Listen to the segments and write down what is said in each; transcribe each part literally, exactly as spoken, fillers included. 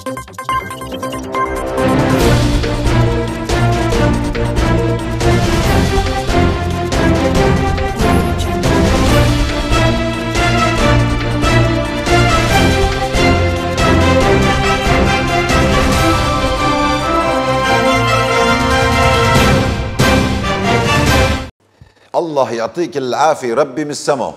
Allah yatikil afi Rabbimiz sema.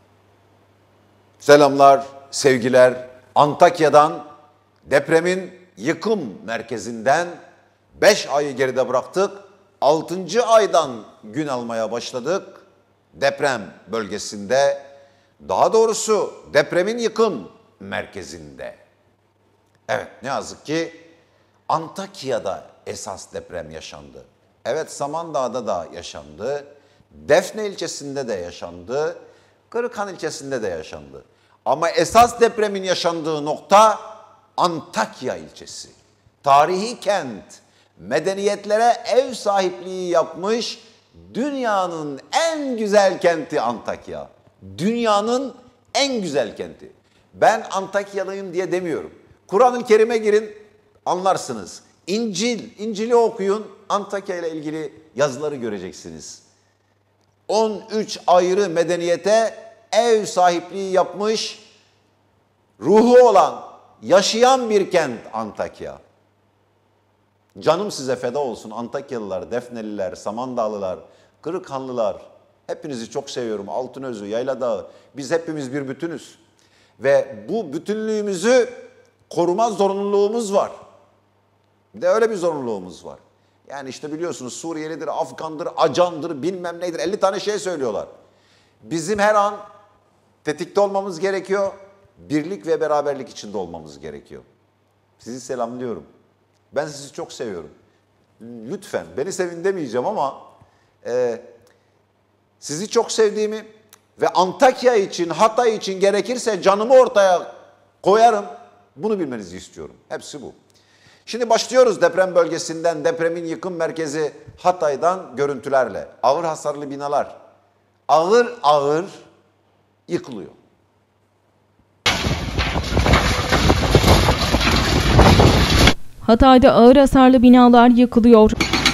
Selamlar, sevgiler. Antakya'dan, depremin yıkım merkezinden beş ayı geride bıraktık. altıncı aydan gün almaya başladık. Deprem bölgesinde, daha doğrusu depremin yıkım merkezinde. Evet, ne yazık ki Antakya'da esas deprem yaşandı. Evet, Samandağ'da da yaşandı. Defne ilçesinde de yaşandı. Kırıkhan ilçesinde de yaşandı. Ama esas depremin yaşandığı nokta Antakya ilçesi. Tarihi kent, medeniyetlere ev sahipliği yapmış dünyanın en güzel kenti Antakya. Dünyanın en güzel kenti. Ben Antakyalıyım diye demiyorum. Kur'an-ı Kerim'e girin, anlarsınız. İncil, İncil'i okuyun, Antakya ile ilgili yazıları göreceksiniz. on üç ayrı medeniyete ev sahipliği yapmış, ruhu olan, yaşayan bir kent Antakya. Canım size feda olsun Antakyalılar, Defneliler, Samandağlılar, Kırıkhanlılar. Hepinizi çok seviyorum. Altınözü, Yayladağ, biz hepimiz bir bütünüz. Ve bu bütünlüğümüzü koruma zorunluluğumuz var. Bir de öyle bir zorunluluğumuz var. Yani işte biliyorsunuz Suriyelidir, Afgandır, Acandır, bilmem neydir. elli tane şey söylüyorlar. Bizim her an tetikte olmamız gerekiyor. Birlik ve beraberlik içinde olmamız gerekiyor. Sizi selamlıyorum. Ben sizi çok seviyorum. Lütfen beni sevin demeyeceğim ama e, sizi çok sevdiğimi ve Antakya için, Hatay için gerekirse canımı ortaya koyarım. Bunu bilmenizi istiyorum. Hepsi bu. Şimdi başlıyoruz deprem bölgesinden, depremin yıkım merkezi Hatay'dan görüntülerle. Ağır hasarlı binalar ağır ağır yıkılıyor. Hatay'da ağır hasarlı binalar yıkılıyor.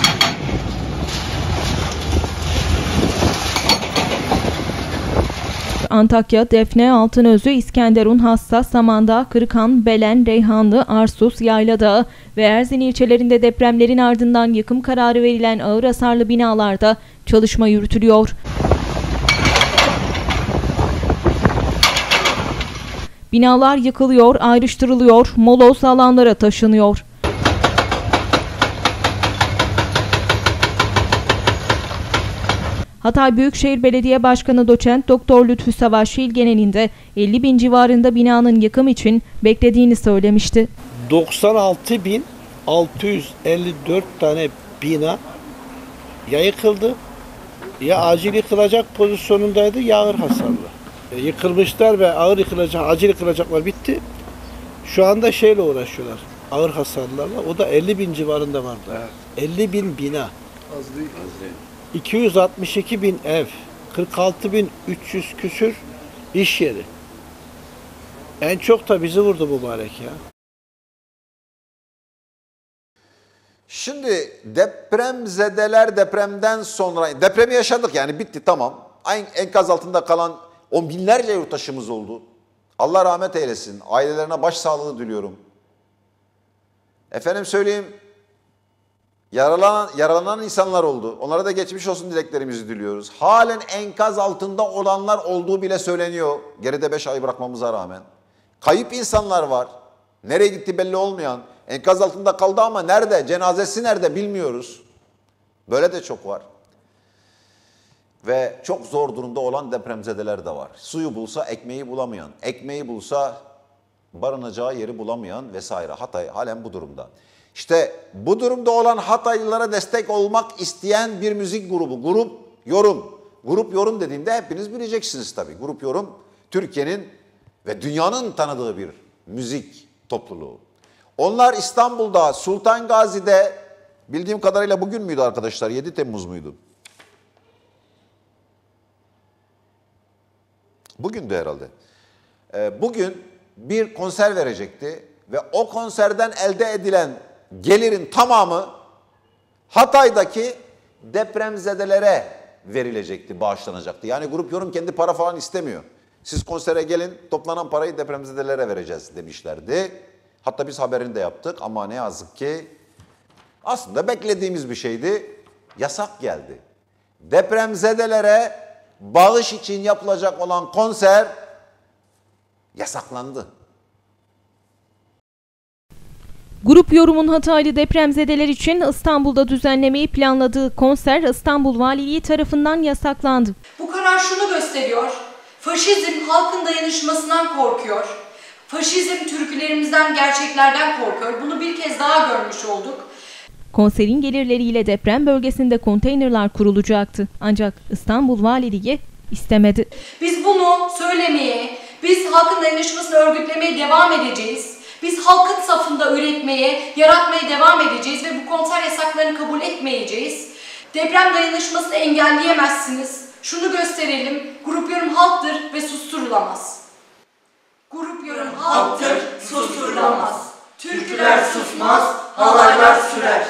Antakya, Defne, Altınözü, İskenderun, Hassa, Samandağ, Kırıkhan, Belen, Reyhanlı, Arsus, Yayladağ ve Erzin ilçelerinde depremlerin ardından yıkım kararı verilen ağır hasarlı binalarda çalışma yürütülüyor. Binalar yıkılıyor, ayrıştırılıyor, moloz alanlara taşınıyor. Hatay Büyükşehir Belediye Başkanı Doçent Doktor Lütfü Savaşçı il genelinde elli bin civarında binanın yıkım için beklediğini söylemişti. doksan altı bin altı yüz elli dört tane bina ya yıkıldı ya acil yıkılacak pozisyonundaydı ya ağır hasarlı. E, yıkılmışlar ve ağır yıkılacak, acil yıkılacaklar bitti. Şu anda şeyle uğraşıyorlar, ağır hasarlarla. O da elli bin civarında vardı. Evet. elli bin bina. Az değil. Az değil. iki yüz altmış iki bin ev, kırk altı bin üç yüz küsür iş yeri. En çok da bizi vurdu mübarek ya. Şimdi depremzedeler depremden sonra, depremi yaşadık yani bitti tamam. Enkaz altında kalan on binlerce yurttaşımız oldu. Allah rahmet eylesin. Ailelerine başsağlığı diliyorum. Efendim söyleyeyim, Yaralanan, yaralanan insanlar oldu. Onlara da geçmiş olsun dileklerimizi diliyoruz. Halen enkaz altında olanlar olduğu bile söyleniyor. Geride beş ay bırakmamıza rağmen. Kayıp insanlar var. Nereye gitti belli olmayan. Enkaz altında kaldı ama nerede? Cenazesi nerede bilmiyoruz. Böyle de çok var. Ve çok zor durumda olan depremzedeler de var. Suyu bulsa ekmeği bulamayan, ekmeği bulsa barınacağı yeri bulamayan vesaire. Hatay halen bu durumda. İşte bu durumda olan Hataylılara destek olmak isteyen bir müzik grubu. Grup Yorum. Grup Yorum dediğimde hepiniz bileceksiniz tabii. Grup Yorum Türkiye'nin ve dünyanın tanıdığı bir müzik topluluğu. Onlar İstanbul'da Sultan Gazi'de, bildiğim kadarıyla bugün müydü arkadaşlar? yedi Temmuz muydu? Bugündü herhalde. Bugün bir konser verecekti. ve o konserden elde edilen gelirin tamamı Hatay'daki depremzedelere verilecekti, bağışlanacaktı. Yani Grup Yorum kendi para falan istemiyor. Siz konsere gelin, toplanan parayı depremzedelere vereceğiz demişlerdi. Hatta biz haberini de yaptık ama ne yazık ki aslında beklediğimiz bir şeydi. Yasak geldi. Depremzedelere bağış için yapılacak olan konser yasaklandı. Grup Yorum'un Hataylı depremzedeler için İstanbul'da düzenlemeyi planladığı konser İstanbul Valiliği tarafından yasaklandı. Bu karar şunu gösteriyor: faşizm halkın dayanışmasından korkuyor. Faşizm türkülerimizden, gerçeklerden korkuyor. Bunu bir kez daha görmüş olduk. Konserin gelirleriyle deprem bölgesinde konteynerler kurulacaktı. Ancak İstanbul Valiliği istemedi. Biz bunu söylemeye, biz halkın dayanışmasını örgütlemeye devam edeceğiz. Biz halkın safında üretmeye, yaratmaya devam edeceğiz ve bu konser yasaklarını kabul etmeyeceğiz. Deprem dayanışmasını engelleyemezsiniz. Şunu gösterelim: Grup Yorum halktır ve susturulamaz. Grup Yorum halktır, susturulamaz. Türküler susmaz, halaylar sürer.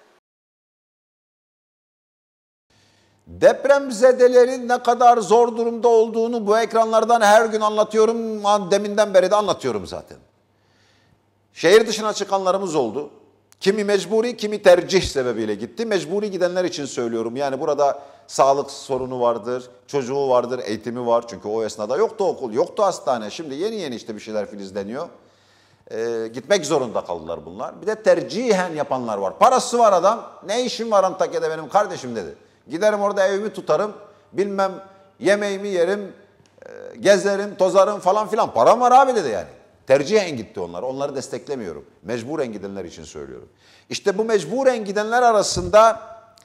Depremzedelerin ne kadar zor durumda olduğunu bu ekranlardan her gün anlatıyorum. Deminden beri de anlatıyorum zaten. Şehir dışına çıkanlarımız oldu. Kimi mecburi, kimi tercih sebebiyle gitti. Mecburi gidenler için söylüyorum. Yani burada sağlık sorunu vardır, çocuğu vardır, eğitimi var. Çünkü o esnada yoktu okul, yoktu hastane. Şimdi yeni yeni işte bir şeyler filizleniyor. Ee, gitmek zorunda kaldılar bunlar. Bir de tercihen yapanlar var. Parası var adam. Ne işim var Antakya'da benim kardeşim dedi. Giderim orada evimi tutarım. Bilmem yemeğimi yerim, gezerim, tozarım falan filan. Param var abi dedi yani. Tercihen gitti onlar. Onları desteklemiyorum. Mecburen gidenler için söylüyorum. İşte bu mecburen gidenler arasında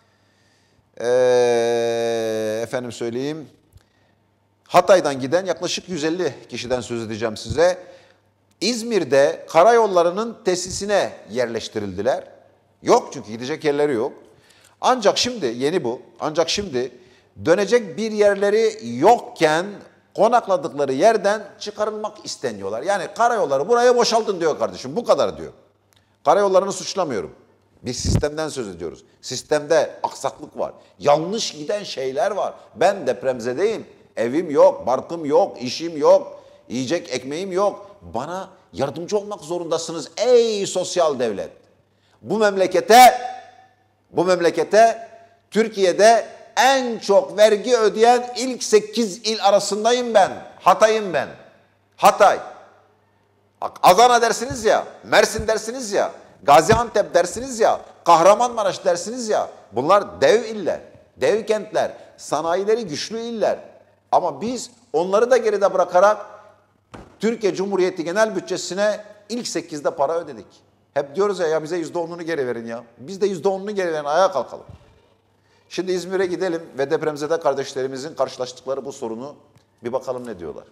ee, efendim söyleyeyim, Hatay'dan giden yaklaşık yüz elli kişiden söz edeceğim size. İzmir'de karayollarının tesisine yerleştirildiler. Yok çünkü gidecek yerleri yok. Ancak şimdi yeni bu. Ancak şimdi dönecek bir yerleri yokken konakladıkları yerden çıkarılmak isteniyorlar. Yani karayolları buraya boşaltın diyor kardeşim. Bu kadar diyor. Karayollarını suçlamıyorum. Bir sistemden söz ediyoruz. Sistemde aksaklık var. Yanlış giden şeyler var. Ben depremzedeyim. Evim yok, barkım yok, işim yok, yiyecek ekmeğim yok. Bana yardımcı olmak zorundasınız ey sosyal devlet. Bu memlekete, bu memlekete Türkiye'de en çok vergi ödeyen ilk sekiz il arasındayım ben. Hatay'ım ben. Hatay. Adana dersiniz ya, Mersin dersiniz ya, Gaziantep dersiniz ya, Kahramanmaraş dersiniz ya. Bunlar dev iller, dev kentler, sanayileri güçlü iller. Ama biz onları da geride bırakarak Türkiye Cumhuriyeti genel bütçesine ilk sekizde para ödedik. Hep diyoruz ya, ya bize yüzde onunu geri verin ya. Biz de yüzde onunu geri verin, ayağa kalkalım. Şimdi İzmir'e gidelim ve depremzede kardeşlerimizin karşılaştıkları bu sorunu bir bakalım ne diyorlar.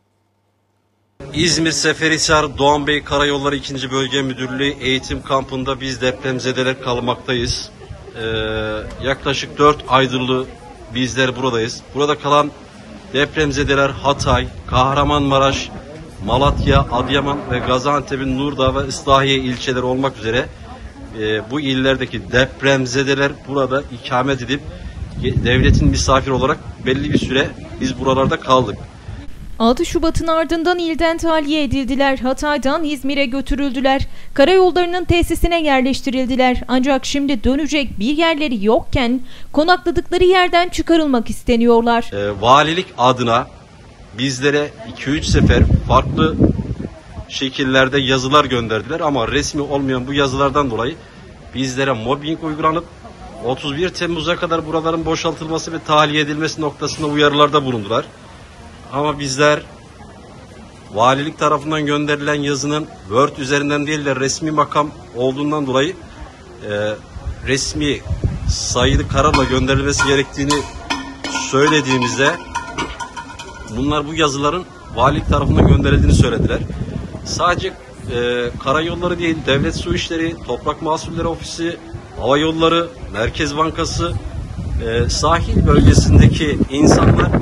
İzmir Seferihisar Doğan Bey Karayolları ikinci. Bölge Müdürlüğü eğitim kampında biz depremzedeler kalmaktayız. Ee, yaklaşık dört aydır bizler buradayız. Burada kalan depremzedeler Hatay, Kahramanmaraş, Malatya, Adıyaman ve Gaziantep'in Nurdağ ve Islahiye ilçeleri olmak üzere e, bu illerdeki depremzedeler burada ikamet edip devletin misafir olarak belli bir süre biz buralarda kaldık. altı Şubat'ın ardından ilden tahliye edildiler. Hatay'dan İzmir'e götürüldüler. Karayollarının tesisine yerleştirildiler. Ancak şimdi dönecek bir yerleri yokken konakladıkları yerden çıkarılmak isteniyorlar. E, valilik adına bizlere iki üç sefer farklı şekillerde yazılar gönderdiler ama resmi olmayan bu yazılardan dolayı bizlere mobbing uygulanıp otuz bir Temmuz'a kadar buraların boşaltılması ve tahliye edilmesi noktasında uyarılarda bulundular. Ama bizler valilik tarafından gönderilen yazının Word üzerinden değil de resmi makam olduğundan dolayı e, resmi sayılı kararla gönderilmesi gerektiğini söylediğimizde bunlar bu yazıların valilik tarafından gönderildiğini söylediler. Sadece e, karayolları değil, devlet su işleri, toprak mahsulleri ofisi, hava yolları, Merkez Bankası, e, sahil bölgesindeki insanlar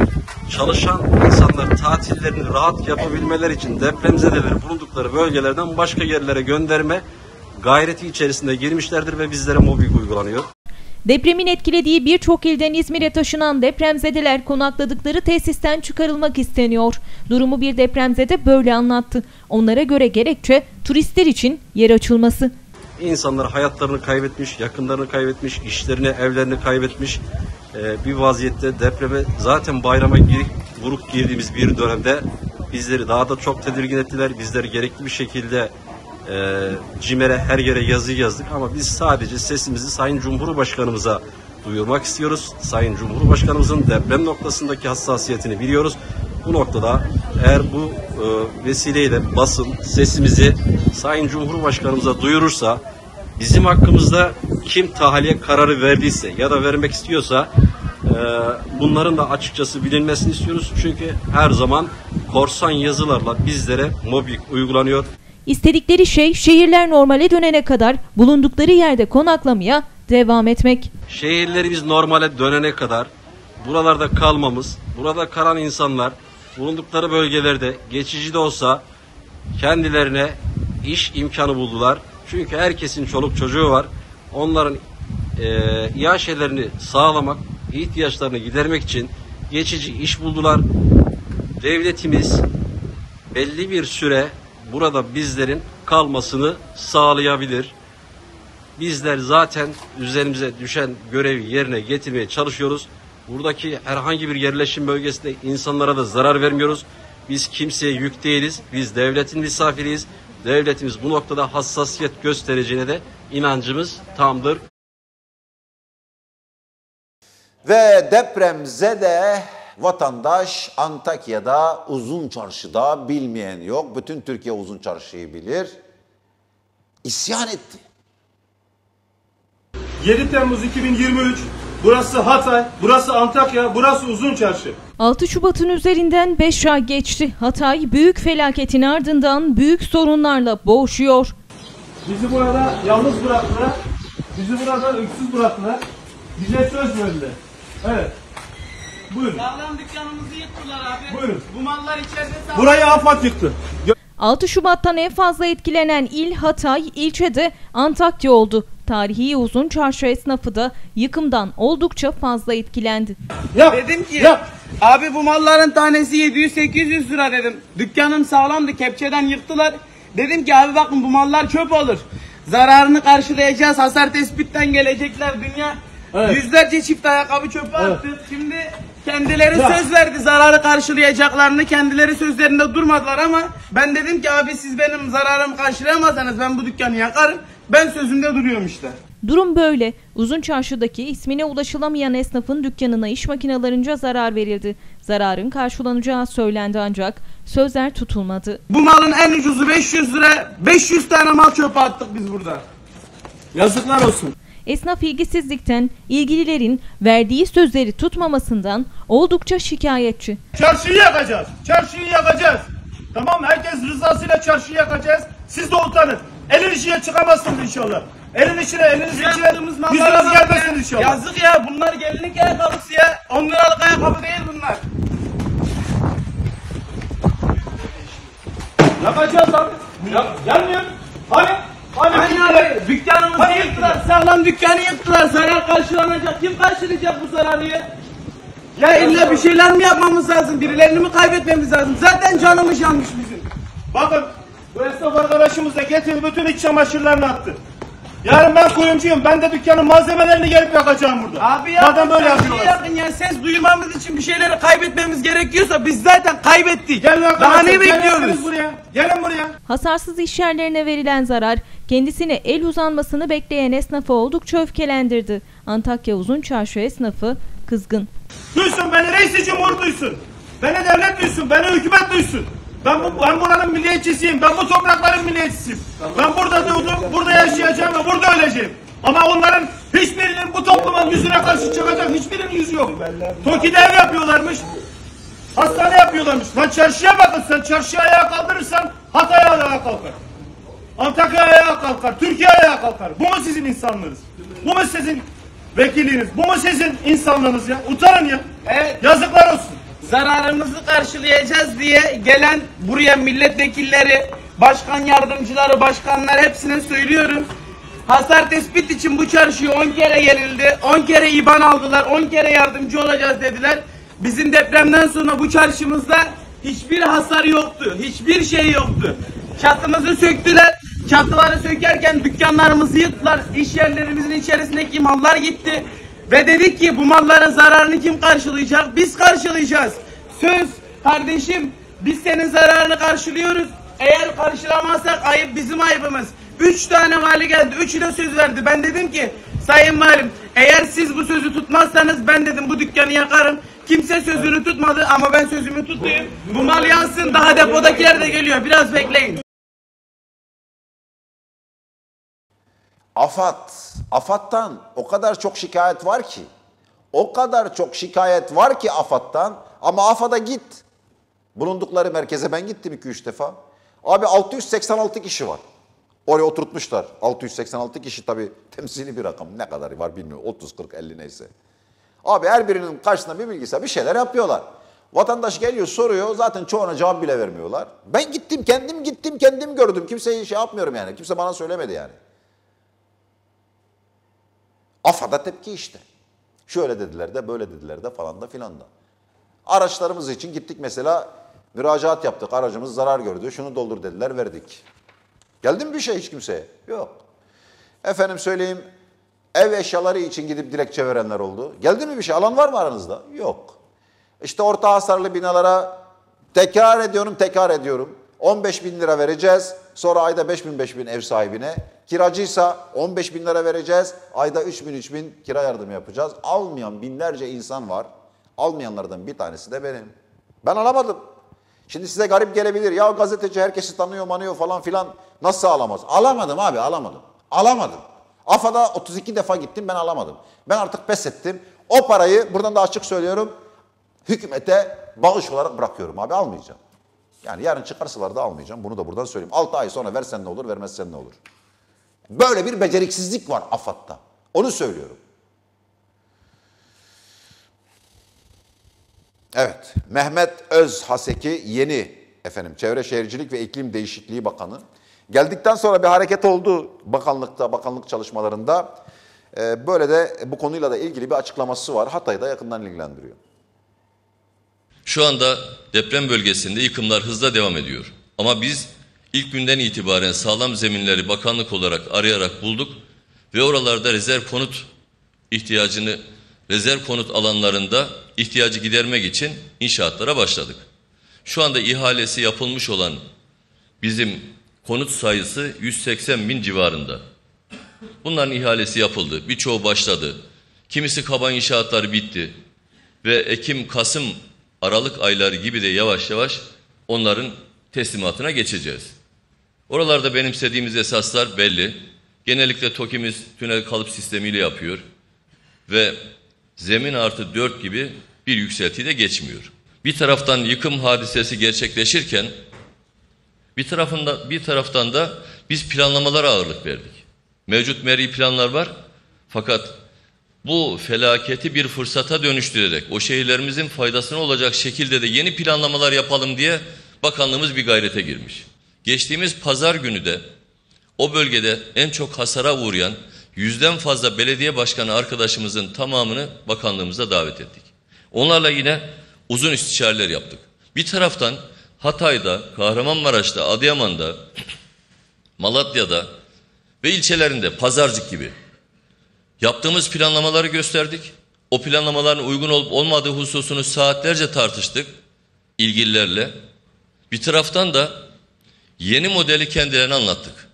çalışan insanlar tatillerini rahat yapabilmeleri için depremzedeleri bulundukları bölgelerden başka yerlere gönderme gayreti içerisinde girmişlerdir ve bizlere mobbing uygulanıyor. Depremin etkilediği birçok ilden İzmir'e taşınan depremzedeler konakladıkları tesisten çıkarılmak isteniyor. Durumu bir depremzede böyle anlattı. Onlara göre gerekçe turistler için yer açılması. İnsanlar hayatlarını kaybetmiş, yakınlarını kaybetmiş, işlerini, evlerini kaybetmiş ee, bir vaziyette depreme zaten bayrama gir, vurup girdiğimiz bir dönemde bizleri daha da çok tedirgin ettiler. Bizleri gerekli bir şekilde e, CİMER'e her yere yazı yazdık ama biz sadece sesimizi Sayın Cumhurbaşkanımıza duyurmak istiyoruz. Sayın Cumhurbaşkanımızın deprem noktasındaki hassasiyetini biliyoruz. Bu noktada eğer bu e, vesileyle basın sesimizi Sayın Cumhurbaşkanımıza duyurursa, bizim hakkımızda kim tahliye kararı verdiyse ya da vermek istiyorsa e, bunların da açıkçası bilinmesini istiyoruz. Çünkü her zaman korsan yazılarla bizlere mobbing uygulanıyor. İstedikleri şey şehirler normale dönene kadar bulundukları yerde konaklamaya devam etmek. Şehirlerimiz normale dönene kadar buralarda kalmamız, burada kalan insanlar bulundukları bölgelerde geçici de olsa kendilerine iş imkanı buldular. Çünkü herkesin çoluk çocuğu var. Onların e, iaşelerini sağlamak, ihtiyaçlarını gidermek için geçici iş buldular. Devletimiz belli bir süre burada bizlerin kalmasını sağlayabilir. Bizler zaten üzerimize düşen görevi yerine getirmeye çalışıyoruz. Buradaki herhangi bir yerleşim bölgesinde insanlara da zarar vermiyoruz. Biz kimseye yük değiliz. Biz devletin misafiriyiz. Devletimiz bu noktada hassasiyet göstereceğine de inancımız tamdır. Ve depremzede vatandaş Antakya'da Uzun Çarşı'da, bilmeyen yok. Bütün Türkiye Uzun Çarşı'yı bilir. İsyan etti. yedi Temmuz iki bin yirmi üç, burası Hatay, burası Antakya, burası Uzun Çarşı. altı Şubat'ın üzerinden beş ay geçti. Hatay büyük felaketin ardından büyük sorunlarla boğuşuyor. Bizi burada yalnız bıraktılar, bizi burada öksüz bıraktılar, bize söz verdiler. Evet. Buyurun. Sağlam dükkanımızı yıktılar abi. Buyurun. Bu mallar içeride sağlam. Burayı AFAD yıktı. altı Şubat'tan en fazla etkilenen il Hatay, ilçede Antakya oldu. Tarihi Uzun Çarşı esnafı da yıkımdan oldukça fazla etkilendi. Yap. Dedim ki Yap. abi bu malların tanesi yedi yüz sekiz yüz lira dedim. Dükkanım sağlamdı, kepçeden yıktılar. Dedim ki abi bakın bu mallar çöp olur. Zararını karşılayacağız. Hasar tespitten gelecekler dünya. Evet. Yüzlerce çift ayakkabı çöpe Evet. attık. Şimdi kendileri Ya. söz verdi zararı karşılayacaklarını. Kendileri sözlerinde durmadılar ama ben dedim ki abi siz benim zararımı karşılayamazsanız ben bu dükkanı yakarım. Ben sözümde duruyorum işte. Durum böyle. Uzun Çarşı'daki ismine ulaşılamayan esnafın dükkanına iş makinalarınca zarar verildi. Zararın karşılanacağı söylendi ancak sözler tutulmadı. Bu malın en ucuzu beş yüz lira. beş yüz tane mal çöpe attık biz burada. Yazıklar olsun. Esnaf ilgisizlikten, ilgililerin verdiği sözleri tutmamasından oldukça şikayetçi. Çarşıyı yakacağız. Çarşıyı yakacağız. Tamam, herkes rızasıyla çarşıyı yakacağız. Siz de utanın. Elin içine çıkamazsınız inşallah. Elin içine, eliniz içine yüzünüz gelmesin inşallah. Yazık ya, bunlar gelinlik ayakkabısı ya. on liralık ayakkabı değil bunlar. Yakacağız abi. Ya, gelmiyor. Hani? Hani? Hani abi, dükkanımızı Hani yıktılar, sağlam dükkanı yıktılar. Zarar karşılanacak. Kim karşılayacak bu zararı ya? Ya illa bir şeyler mi yapmamız lazım? Birilerini mi kaybetmemiz lazım? Zaten canımız yanmış bizim. Bakın, bu esnaf arkadaşımız da getirdi bütün iç çamaşırlarını attı. Yarın ben kuyumcuyum. Ben de dükkanın malzemelerini gelip yakacağım burada. Abi ya, madem böyle şey yapıyorlar. yapın ya, ses duyurmamız için bir şeyleri kaybetmemiz gerekiyorsa biz zaten kaybettik. Gelin arkadaşlar. Daha ne gelin bekliyoruz? buraya. Gelin buraya. Hasarsız işyerlerine verilen zarar kendisine el uzanmasını bekleyen esnafı oldukça öfkelendirdi. Antakya Uzun Çarşı esnafı kızgın. Duysun beni, reis-i cumhur duysun. Beni devlet duysun, beni hükümet duysun. Ben, bu, ben buranın milliyetçisiyim, ben bu toprakların milliyetçisiyim. Ben burada doğdum, burada yaşayacağım ve burada öleceğim. Ama onların hiçbirinin bu toplumun yüzüne karşı çıkacak hiçbirinin yüzü yok. Toki'de ev yapıyorlarmış, hastane yapıyorlarmış. Lan çarşıya bakın, sen çarşıya ayağa kaldırırsan Hatay ayağa kalkar. Antakya ayağa kalkar, Türkiye ayağa kalkar. Bu mu sizin insanlığınız? Bu mu sizin vekiliniz? Bu mu sizin insanlığınız ya? Utanın ya. Evet. Yazıklar olsun. zararımızı karşılayacağız diye gelen buraya milletvekilleri, başkan yardımcıları, başkanlar hepsine söylüyorum. Hasar tespit için bu çarşıya on kere gelildi. on kere İban aldılar. on kere yardımcı olacağız dediler. Bizim depremden sonra bu çarşımızda hiçbir hasar yoktu. Hiçbir şey yoktu. Çatımızı söktüler. Çatıları sökerken dükkanlarımızı yıktılar. İş yerlerimizin içerisindeki mallar gitti. Ve dedik ki bu malların zararını kim karşılayacak? Biz karşılayacağız. Söz kardeşim, biz senin zararını karşılıyoruz. Eğer karşılamazsak ayıp bizim ayıbımız. Üç tane vali geldi. Üçü de söz verdi. Ben dedim ki sayın valim, eğer siz bu sözü tutmazsanız ben dedim bu dükkanı yakarım. Kimse sözünü tutmadı ama ben sözümü tutayım. Bu mal yansın, daha depodakiler de geliyor. Biraz bekleyin. AFAD, AFAD'dan o kadar çok şikayet var ki, o kadar çok şikayet var ki AFAD'dan, ama AFAD'a git. Bulundukları merkeze ben gittim iki üç defa. Abi altı yüz seksen altı kişi var. Oraya oturtmuşlar. altı yüz seksen altı kişi tabii temsili bir rakam. Ne kadar var bilmiyorum. otuz, kırk, elli neyse. Abi her birinin karşısında bir bilgisayar, bir şeyler yapıyorlar. Vatandaş geliyor soruyor, zaten çoğuna cevap bile vermiyorlar. Ben gittim, kendim gittim, kendim gördüm. Kimseye şey yapmıyorum yani. Kimse bana söylemedi yani. AFAD'a tepki işte. Şöyle dediler de, böyle dediler de falan da filan da. Araçlarımız için gittik mesela, müracaat yaptık. Aracımız zarar gördü. Şunu doldur dediler, verdik. Geldi mi bir şey hiç kimseye? Yok. Efendim söyleyeyim, ev eşyaları için gidip dilekçe verenler oldu. Geldi mi bir şey? Alan var mı aranızda? Yok. İşte orta hasarlı binalara tekrar ediyorum, tekrar ediyorum. on beş bin lira vereceğiz. Sonra ayda beş bin beş bin ev sahibine. Kiracıysa on beş bin lira vereceğiz. Ayda üç bin üç bin kira yardımı yapacağız. Almayan binlerce insan var. Almayanlardan bir tanesi de benim. Ben alamadım. Şimdi size garip gelebilir. Ya gazeteci herkesi tanıyor, manıyor falan filan. Nasıl alamaz? Alamadım abi, alamadım. Alamadım. AFAD'a otuz iki defa gittim, ben alamadım. Ben artık pes ettim. O parayı buradan da açık söylüyorum, hükümete bağış olarak bırakıyorum abi, almayacağım. Yani yarın çıkarsalar da almayacağım. Bunu da buradan söyleyeyim. altı ay sonra versen ne olur, vermezsen ne olur? Böyle bir beceriksizlik var AFAD'da. Onu söylüyorum. Evet, Mehmet Özhaseki yeni efendim Çevre Şehircilik ve İklim Değişikliği Bakanı. Geldikten sonra bir hareket oldu bakanlıkta, bakanlık çalışmalarında. Ee, böyle de bu konuyla da ilgili bir açıklaması var. Hatay'ı da yakından ilgilendiriyor. Şu anda deprem bölgesinde yıkımlar hızla devam ediyor. Ama biz ilk günden itibaren sağlam zeminleri bakanlık olarak arayarak bulduk ve oralarda rezerv konut ihtiyacını, rezerv konut alanlarında ihtiyacı gidermek için inşaatlara başladık. Şu anda ihalesi yapılmış olan bizim konut sayısı yüz seksen bin civarında. Bunların ihalesi yapıldı, birçoğu başladı. Kimisi kaba inşaatları bitti ve Ekim, Kasım, Aralık ayları gibi de yavaş yavaş onların teslimatına geçeceğiz. Oralarda benimsediğimiz esaslar belli. Genellikle TOKİ'miz tünel kalıp sistemiyle yapıyor ve zemin artı dört gibi bir yükselti de geçmiyor. Bir taraftan yıkım hadisesi gerçekleşirken bir tarafında bir taraftan da biz planlamalara ağırlık verdik. Mevcut meri planlar var fakat bu felaketi bir fırsata dönüştürerek o şehirlerimizin faydasına olacak şekilde de yeni planlamalar yapalım diye bakanlığımız bir gayrete girmiş. Geçtiğimiz pazar günü de o bölgede en çok hasara uğrayan yüzden fazla belediye başkanı arkadaşımızın tamamını bakanlığımıza davet ettik. Onlarla yine uzun istişareler yaptık. Bir taraftan Hatay'da, Kahramanmaraş'ta, Adıyaman'da, Malatya'da ve ilçelerinde Pazarcık gibi yaptığımız planlamaları gösterdik. O planlamaların uygun olup olmadığı hususunu saatlerce tartıştık ilgililerle. Bir taraftan da yeni modeli kendilerine anlattık.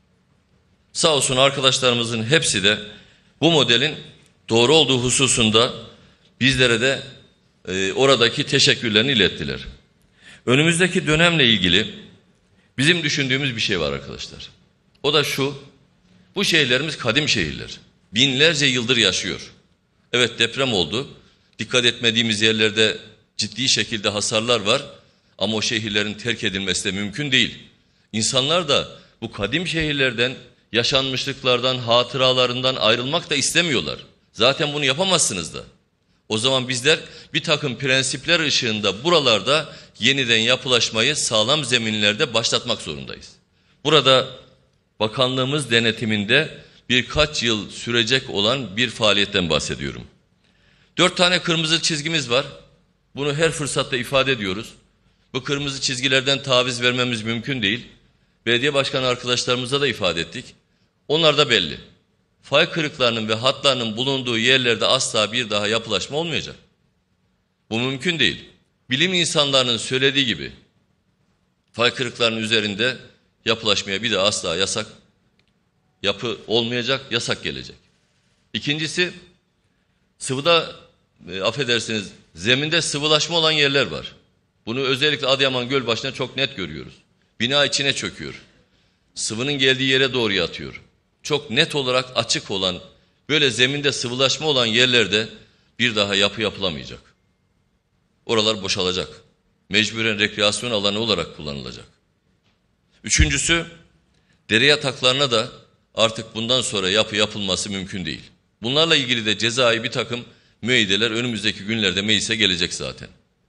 Sağ olsun arkadaşlarımızın hepsi de bu modelin doğru olduğu hususunda bizlere de e, oradaki teşekkürlerini ilettiler. Önümüzdeki dönemle ilgili bizim düşündüğümüz bir şey var arkadaşlar. O da şu, bu şehirlerimiz kadim şehirler. Binlerce yıldır yaşıyor. Evet deprem oldu. Dikkat etmediğimiz yerlerde ciddi şekilde hasarlar var. Ama o şehirlerin terk edilmesi de mümkün değil. İnsanlar da bu kadim şehirlerden, yaşanmışlıklardan, hatıralarından ayrılmak da istemiyorlar. Zaten bunu yapamazsınız da. O zaman bizler bir takım prensipler ışığında buralarda yeniden yapılaşmayı sağlam zeminlerde başlatmak zorundayız. Burada bakanlığımız denetiminde birkaç yıl sürecek olan bir faaliyetten bahsediyorum. Dört tane kırmızı çizgimiz var. Bunu her fırsatta ifade ediyoruz. Bu kırmızı çizgilerden taviz vermemiz mümkün değil. Belediye başkanı arkadaşlarımıza da ifade ettik. Onlar da belli. Fay kırıklarının ve hatlarının bulunduğu yerlerde asla bir daha yapılaşma olmayacak. Bu mümkün değil. Bilim insanlarının söylediği gibi fay kırıklarının üzerinde yapılaşmaya bir daha asla yasak yapı olmayacak, yasak gelecek. İkincisi, sıvıda e, affedersiniz zeminde sıvılaşma olan yerler var. Bunu özellikle Adıyaman Gölbaşı'nda çok net görüyoruz. Bina içine çöküyor. Sıvının geldiği yere doğru yatıyor. Çok net olarak açık olan, böyle zeminde sıvılaşma olan yerlerde bir daha yapı yapılamayacak. Oralar boşalacak. Mecburen rekreasyon alanı olarak kullanılacak. Üçüncüsü, dere yataklarına da artık bundan sonra yapı yapılması mümkün değil. Bunlarla ilgili de cezai bir takım müeyyideler önümüzdeki günlerde meclise gelecek zaten.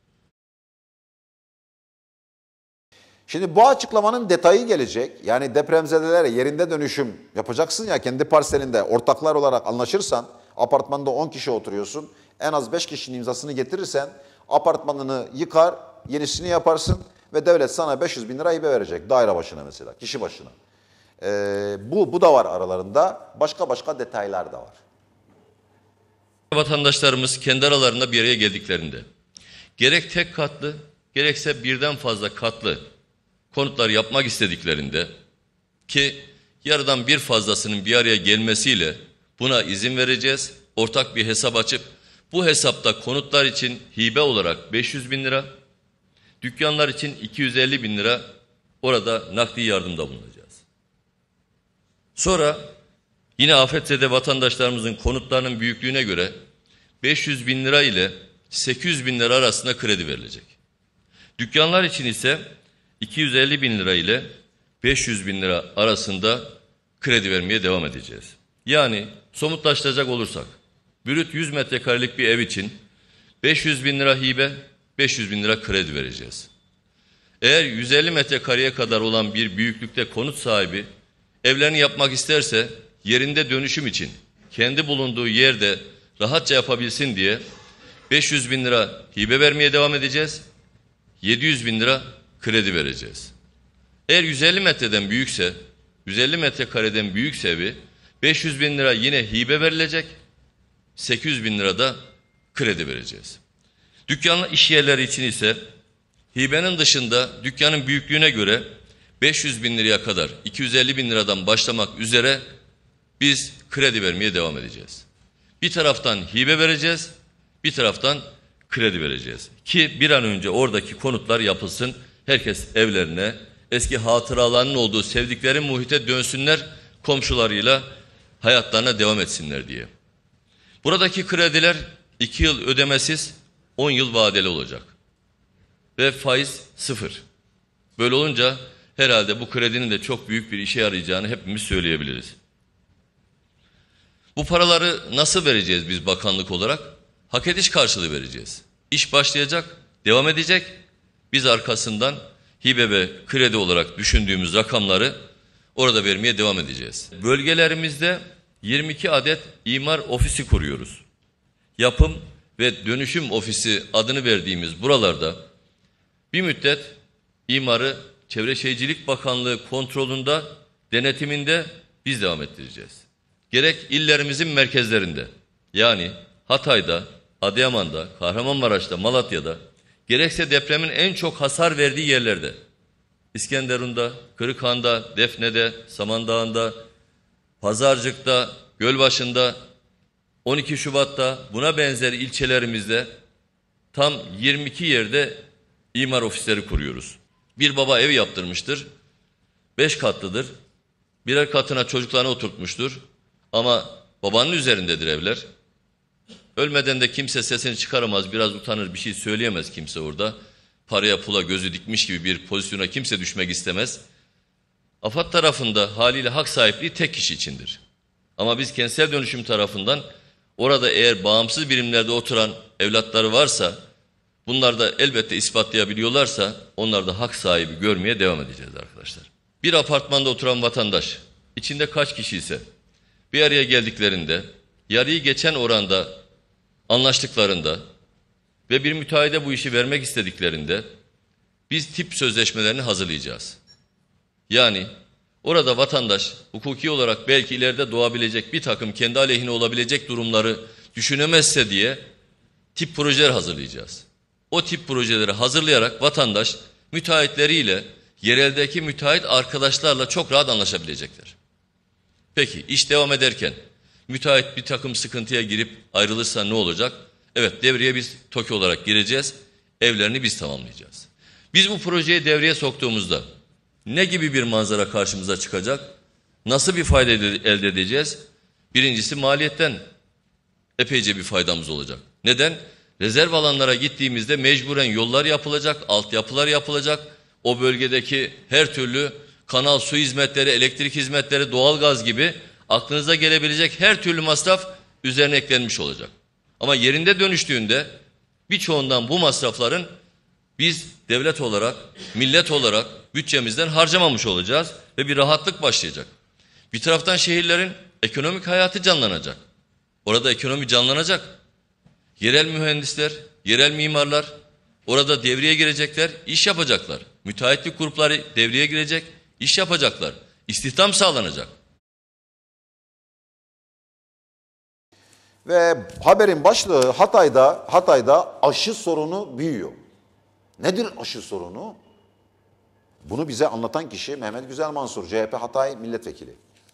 Şimdi bu açıklamanın detayı gelecek. Yani depremzedelere yerinde dönüşüm yapacaksın ya, kendi parselinde ortaklar olarak anlaşırsan, apartmanda on kişi oturuyorsun, en az beş kişinin imzasını getirirsen apartmanını yıkar, yenisini yaparsın ve devlet sana beş yüz bin lira hibe verecek daire başına, mesela kişi başına. Ee, bu, bu da var aralarında, başka başka detaylar da var. Vatandaşlarımız kendi aralarında bir araya geldiklerinde gerek tek katlı gerekse birden fazla katlı konutlar yapmak istediklerinde, ki yarıdan bir fazlasının bir araya gelmesiyle buna izin vereceğiz. Ortak bir hesap açıp bu hesapta konutlar için hibe olarak beş yüz bin lira, dükkanlar için iki yüz elli bin lira orada nakdi yardımda bulunacağız. Sonra yine afetzede vatandaşlarımızın konutlarının büyüklüğüne göre beş yüz bin lira ile sekiz yüz bin lira arasında kredi verilecek. Dükkanlar için ise iki yüz elli bin lira ile beş yüz bin lira arasında kredi vermeye devam edeceğiz. Yani somutlaştıracak olursak, brüt yüz metrekarelik bir ev için beş yüz bin lira hibe, beş yüz bin lira kredi vereceğiz. Eğer yüz elli metrekareye kadar olan bir büyüklükte konut sahibi evlerini yapmak isterse, yerinde dönüşüm için kendi bulunduğu yerde rahatça yapabilsin diye beş yüz bin lira hibe vermeye devam edeceğiz. yedi yüz bin lira kredi vereceğiz. Eğer yüz elli metreden büyükse, yüz elli metrekareden büyükse evi beş yüz bin lira yine hibe verilecek, sekiz yüz bin lira da kredi vereceğiz. Dükkanlı iş yerleri için ise hibenin dışında dükkanın büyüklüğüne göre beş yüz bin liraya kadar iki yüz elli bin liradan başlamak üzere biz kredi vermeye devam edeceğiz. Bir taraftan hibe vereceğiz, bir taraftan kredi vereceğiz. Ki bir an önce oradaki konutlar yapılsın, herkes evlerine, eski hatıralarının olduğu sevdikleri muhite dönsünler, komşularıyla hayatlarına devam etsinler diye. Buradaki krediler iki yıl ödemesiz, on yıl vadeli olacak. Ve faiz sıfır. Böyle olunca herhalde bu kredinin de çok büyük bir işe yarayacağını hepimiz söyleyebiliriz. Bu paraları nasıl vereceğiz biz bakanlık olarak? Hak ediş karşılığı vereceğiz. İş başlayacak, devam edecek. Biz arkasından hibe ve kredi olarak düşündüğümüz rakamları orada vermeye devam edeceğiz. Bölgelerimizde yirmi iki adet imar ofisi kuruyoruz. Yapım ve dönüşüm ofisi adını verdiğimiz buralarda bir müddet imarı Çevre Şehircilik Bakanlığı kontrolünde, denetiminde biz devam ettireceğiz. Gerek illerimizin merkezlerinde, yani Hatay'da, Adıyaman'da, Kahramanmaraş'ta, Malatya'da, gerekse depremin en çok hasar verdiği yerlerde, İskenderun'da, Kırıkhan'da, Defne'de, Samandağ'ında, Pazarcık'ta, Gölbaşı'nda, on iki Şubat'ta, buna benzer ilçelerimizde tam yirmi iki yerde imar ofisleri kuruyoruz. Bir baba ev yaptırmıştır, beş katlıdır, birer katına çocuklarını oturtmuştur ama babanın üzerindedir evler. Ölmeden de kimse sesini çıkaramaz, biraz utanır, bir şey söyleyemez kimse orada. Paraya pula gözü dikmiş gibi bir pozisyona kimse düşmek istemez. AFAD tarafında haliyle hak sahipliği tek kişi içindir. Ama biz kentsel dönüşüm tarafından orada eğer bağımsız birimlerde oturan evlatları varsa, bunlar da elbette ispatlayabiliyorlarsa onlar da hak sahibi görmeye devam edeceğiz arkadaşlar. Bir apartmanda oturan vatandaş, içinde kaç kişi ise bir araya geldiklerinde, yarıyı geçen oranda anlaştıklarında ve bir müteahhide bu işi vermek istediklerinde biz tip sözleşmelerini hazırlayacağız. Yani orada vatandaş hukuki olarak belki ileride doğabilecek bir takım kendi aleyhine olabilecek durumları düşünemezse diye tip projeler hazırlayacağız. O tip projeleri hazırlayarak vatandaş müteahhitleriyle, yereldeki müteahhit arkadaşlarla çok rahat anlaşabilecekler. Peki iş devam ederken müteahhit bir takım sıkıntıya girip ayrılırsa ne olacak? Evet, devreye biz TOKİ olarak gireceğiz, evlerini biz tamamlayacağız. Biz bu projeyi devreye soktuğumuzda ne gibi bir manzara karşımıza çıkacak? Nasıl bir fayda elde edeceğiz? Birincisi maliyetten epeyce bir faydamız olacak. Neden? Rezerv alanlara gittiğimizde mecburen yollar yapılacak, altyapılar yapılacak. O bölgedeki her türlü kanal, su hizmetleri, elektrik hizmetleri, doğalgaz gibi aklınıza gelebilecek her türlü masraf üzerine eklenmiş olacak. Ama yerinde dönüştüğünde birçoğundan bu masrafların biz devlet olarak, millet olarak bütçemizden harcamamış olacağız ve bir rahatlık başlayacak. Bir taraftan şehirlerin ekonomik hayatı canlanacak. Orada ekonomi canlanacak. Yerel mühendisler, yerel mimarlar orada devreye girecekler, iş yapacaklar. Müteahhitlik grupları devreye girecek, iş yapacaklar. İstihdam sağlanacak. Ve haberin başlığı Hatay'da, Hatay'da aşı sorunu büyüyor. Nedir aşı sorunu? Bunu bize anlatan kişi Mehmet Güzel Mansur, C H P Hatay Milletvekili.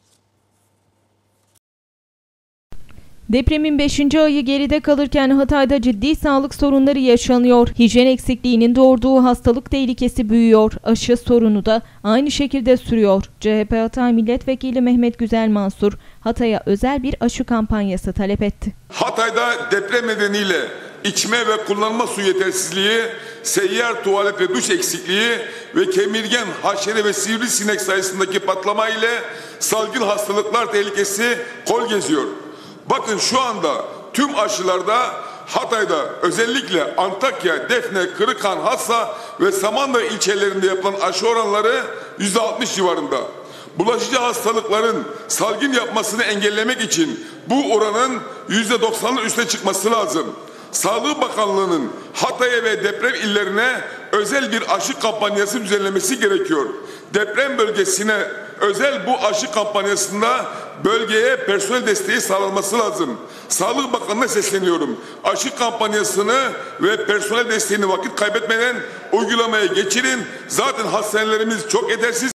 Depremin beşinci ayı geride kalırken Hatay'da ciddi sağlık sorunları yaşanıyor. Hijyen eksikliğinin doğurduğu hastalık tehlikesi büyüyor. Aşı sorunu da aynı şekilde sürüyor. C H P Hatay Milletvekili Mehmet Güzel Mansur, Hatay'a özel bir aşı kampanyası talep etti. Hatay'da deprem nedeniyle içme ve kullanma su yetersizliği, seyyar tuvalet ve duş eksikliği ve kemirgen, haşere ve sivrisinek sayısındaki patlama ile salgın hastalıklar tehlikesi kol geziyor. Bakın şu anda tüm aşılarda Hatay'da özellikle Antakya, Defne, Kırıkhan, Hassa ve Samandağ ilçelerinde yapılan aşı oranları yüzde altmış civarında. Bulaşıcı hastalıkların salgın yapmasını engellemek için bu oranın yüzde doksanın üstüne çıkması lazım. Sağlık Bakanlığı'nın Hatay'a ve deprem illerine özel bir aşı kampanyası düzenlemesi gerekiyor. Deprem bölgesine özel bu aşı kampanyasında bölgeye personel desteği sağlanması lazım. Sağlık Bakanlığı'na sesleniyorum. Aşı kampanyasını ve personel desteğini vakit kaybetmeden uygulamaya geçirin. Zaten hastanelerimiz çok yetersiz.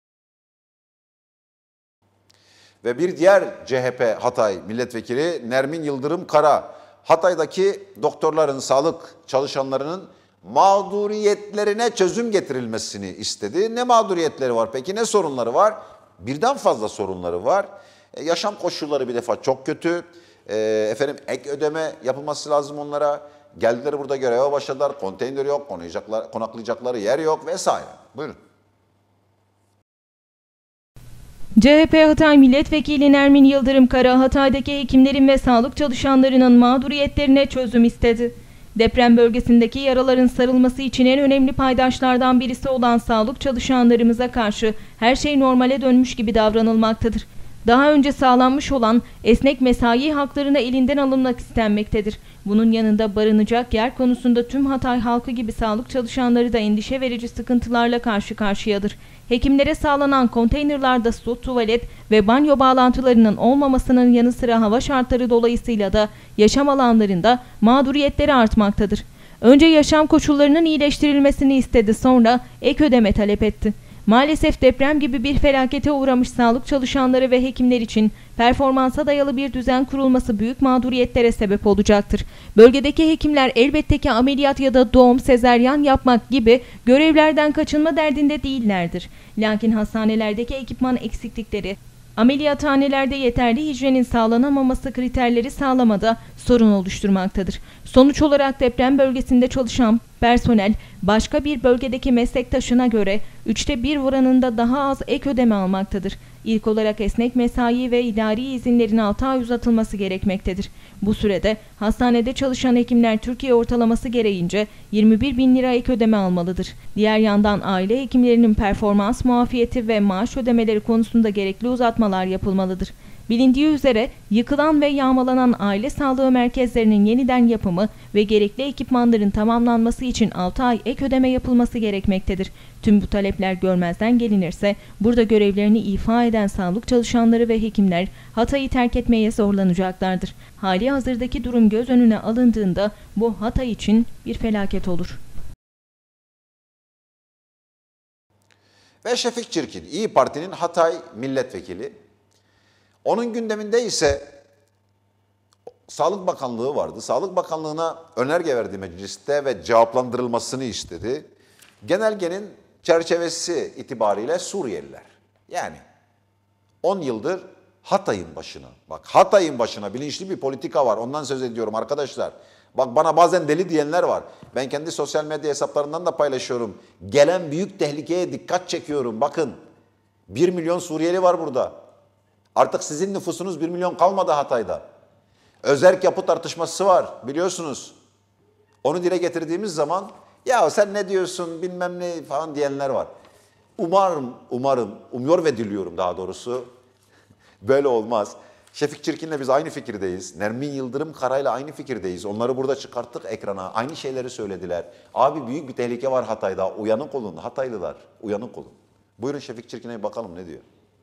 Ve bir diğer C H P Hatay Milletvekili Nermin Yıldırım Kara, Hatay'daki doktorların, sağlık çalışanlarının mağduriyetlerine çözüm getirilmesini istedi. Ne mağduriyetleri var peki, ne sorunları var? Birden fazla sorunları var. E, yaşam koşulları bir defa çok kötü. E, efendim ek ödeme yapılması lazım onlara. Geldiler burada göreve başladılar. Konteyner yok, konaklayacaklar, konaklayacakları yer yok vesaire. Buyurun. C H P Hatay Milletvekili Nermin Yıldırım Kara, Hatay'daki hekimlerin ve sağlık çalışanlarının mağduriyetlerine çözüm istedi. Deprem bölgesindeki yaraların sarılması için en önemli paydaşlardan birisi olan sağlık çalışanlarımıza karşı her şey normale dönmüş gibi davranılmaktadır. Daha önce sağlanmış olan esnek mesai haklarına elinden alınmak istenmektedir. Bunun yanında barınacak yer konusunda tüm Hatay halkı gibi sağlık çalışanları da endişe verici sıkıntılarla karşı karşıyadır. Hekimlere sağlanan konteynerlarda su, tuvalet ve banyo bağlantılarının olmamasının yanı sıra hava şartları dolayısıyla da yaşam alanlarında mağduriyetleri artmaktadır. Önce yaşam koşullarının iyileştirilmesini istedi, sonra ek ödeme talep etti. Maalesef deprem gibi bir felakete uğramış sağlık çalışanları ve hekimler için performansa dayalı bir düzen kurulması büyük mağduriyetlere sebep olacaktır. Bölgedeki hekimler elbette ki ameliyat ya da doğum, sezeryan yapmak gibi görevlerden kaçınma derdinde değillerdir. Lakin hastanelerdeki ekipman eksiklikleri, ameliyathanelerde yeterli hijyenin sağlanamaması kriterleri sağlamada sorun oluşturmaktadır. Sonuç olarak deprem bölgesinde çalışan Personel başka bir bölgedeki meslektaşına göre üçte bir oranında daha az ek ödeme almaktadır. İlk olarak esnek mesai ve idari izinlerin altı ay uzatılması gerekmektedir. Bu sürede hastanede çalışan hekimler Türkiye ortalaması gereğince yirmi bir bin lira ek ödeme almalıdır. Diğer yandan aile hekimlerinin performans muafiyeti ve maaş ödemeleri konusunda gerekli uzatmalar yapılmalıdır. Bilindiği üzere yıkılan ve yağmalanan aile sağlığı merkezlerinin yeniden yapımı ve gerekli ekipmanların tamamlanması için altı ay ek ödeme yapılması gerekmektedir. Tüm bu talepler görmezden gelinirse burada görevlerini ifa eden sağlık çalışanları ve hekimler Hatay'ı terk etmeye zorlanacaklardır. Hali hazırdaki durum göz önüne alındığında bu Hatay için bir felaket olur. Ve Şefik Çirkin, İyi Parti'nin Hatay milletvekili. Onun gündeminde ise Sağlık Bakanlığı vardı. Sağlık Bakanlığı'na önerge verdi mecliste ve cevaplandırılmasını istedi. Genelgenin çerçevesi itibariyle Suriyeliler. Yani on yıldır Hatay'ın başına, bak Hatay'ın başına bilinçli bir politika var. Ondan söz ediyorum arkadaşlar. Bak bana bazen deli diyenler var. Ben kendi sosyal medya hesaplarından da paylaşıyorum. Gelen büyük tehlikeye dikkat çekiyorum. Bakın bir milyon Suriyeli var burada. Artık sizin nüfusunuz bir milyon kalmadı Hatay'da. Özerk yapı tartışması var biliyorsunuz. Onu dile getirdiğimiz zaman ya sen ne diyorsun bilmem ne falan diyenler var. Umarım, umarım, umuyor ve diliyorum daha doğrusu. Böyle olmaz. Şefik Çirkin'le biz aynı fikirdeyiz. Nermin Yıldırım Kara'yla aynı fikirdeyiz. Onları burada çıkarttık ekrana. Aynı şeyleri söylediler. Abi büyük bir tehlike var Hatay'da. Uyanık olun Hataylılar. Uyanık olun. Buyurun Şefik Çirkin'e bakalım ne diyor.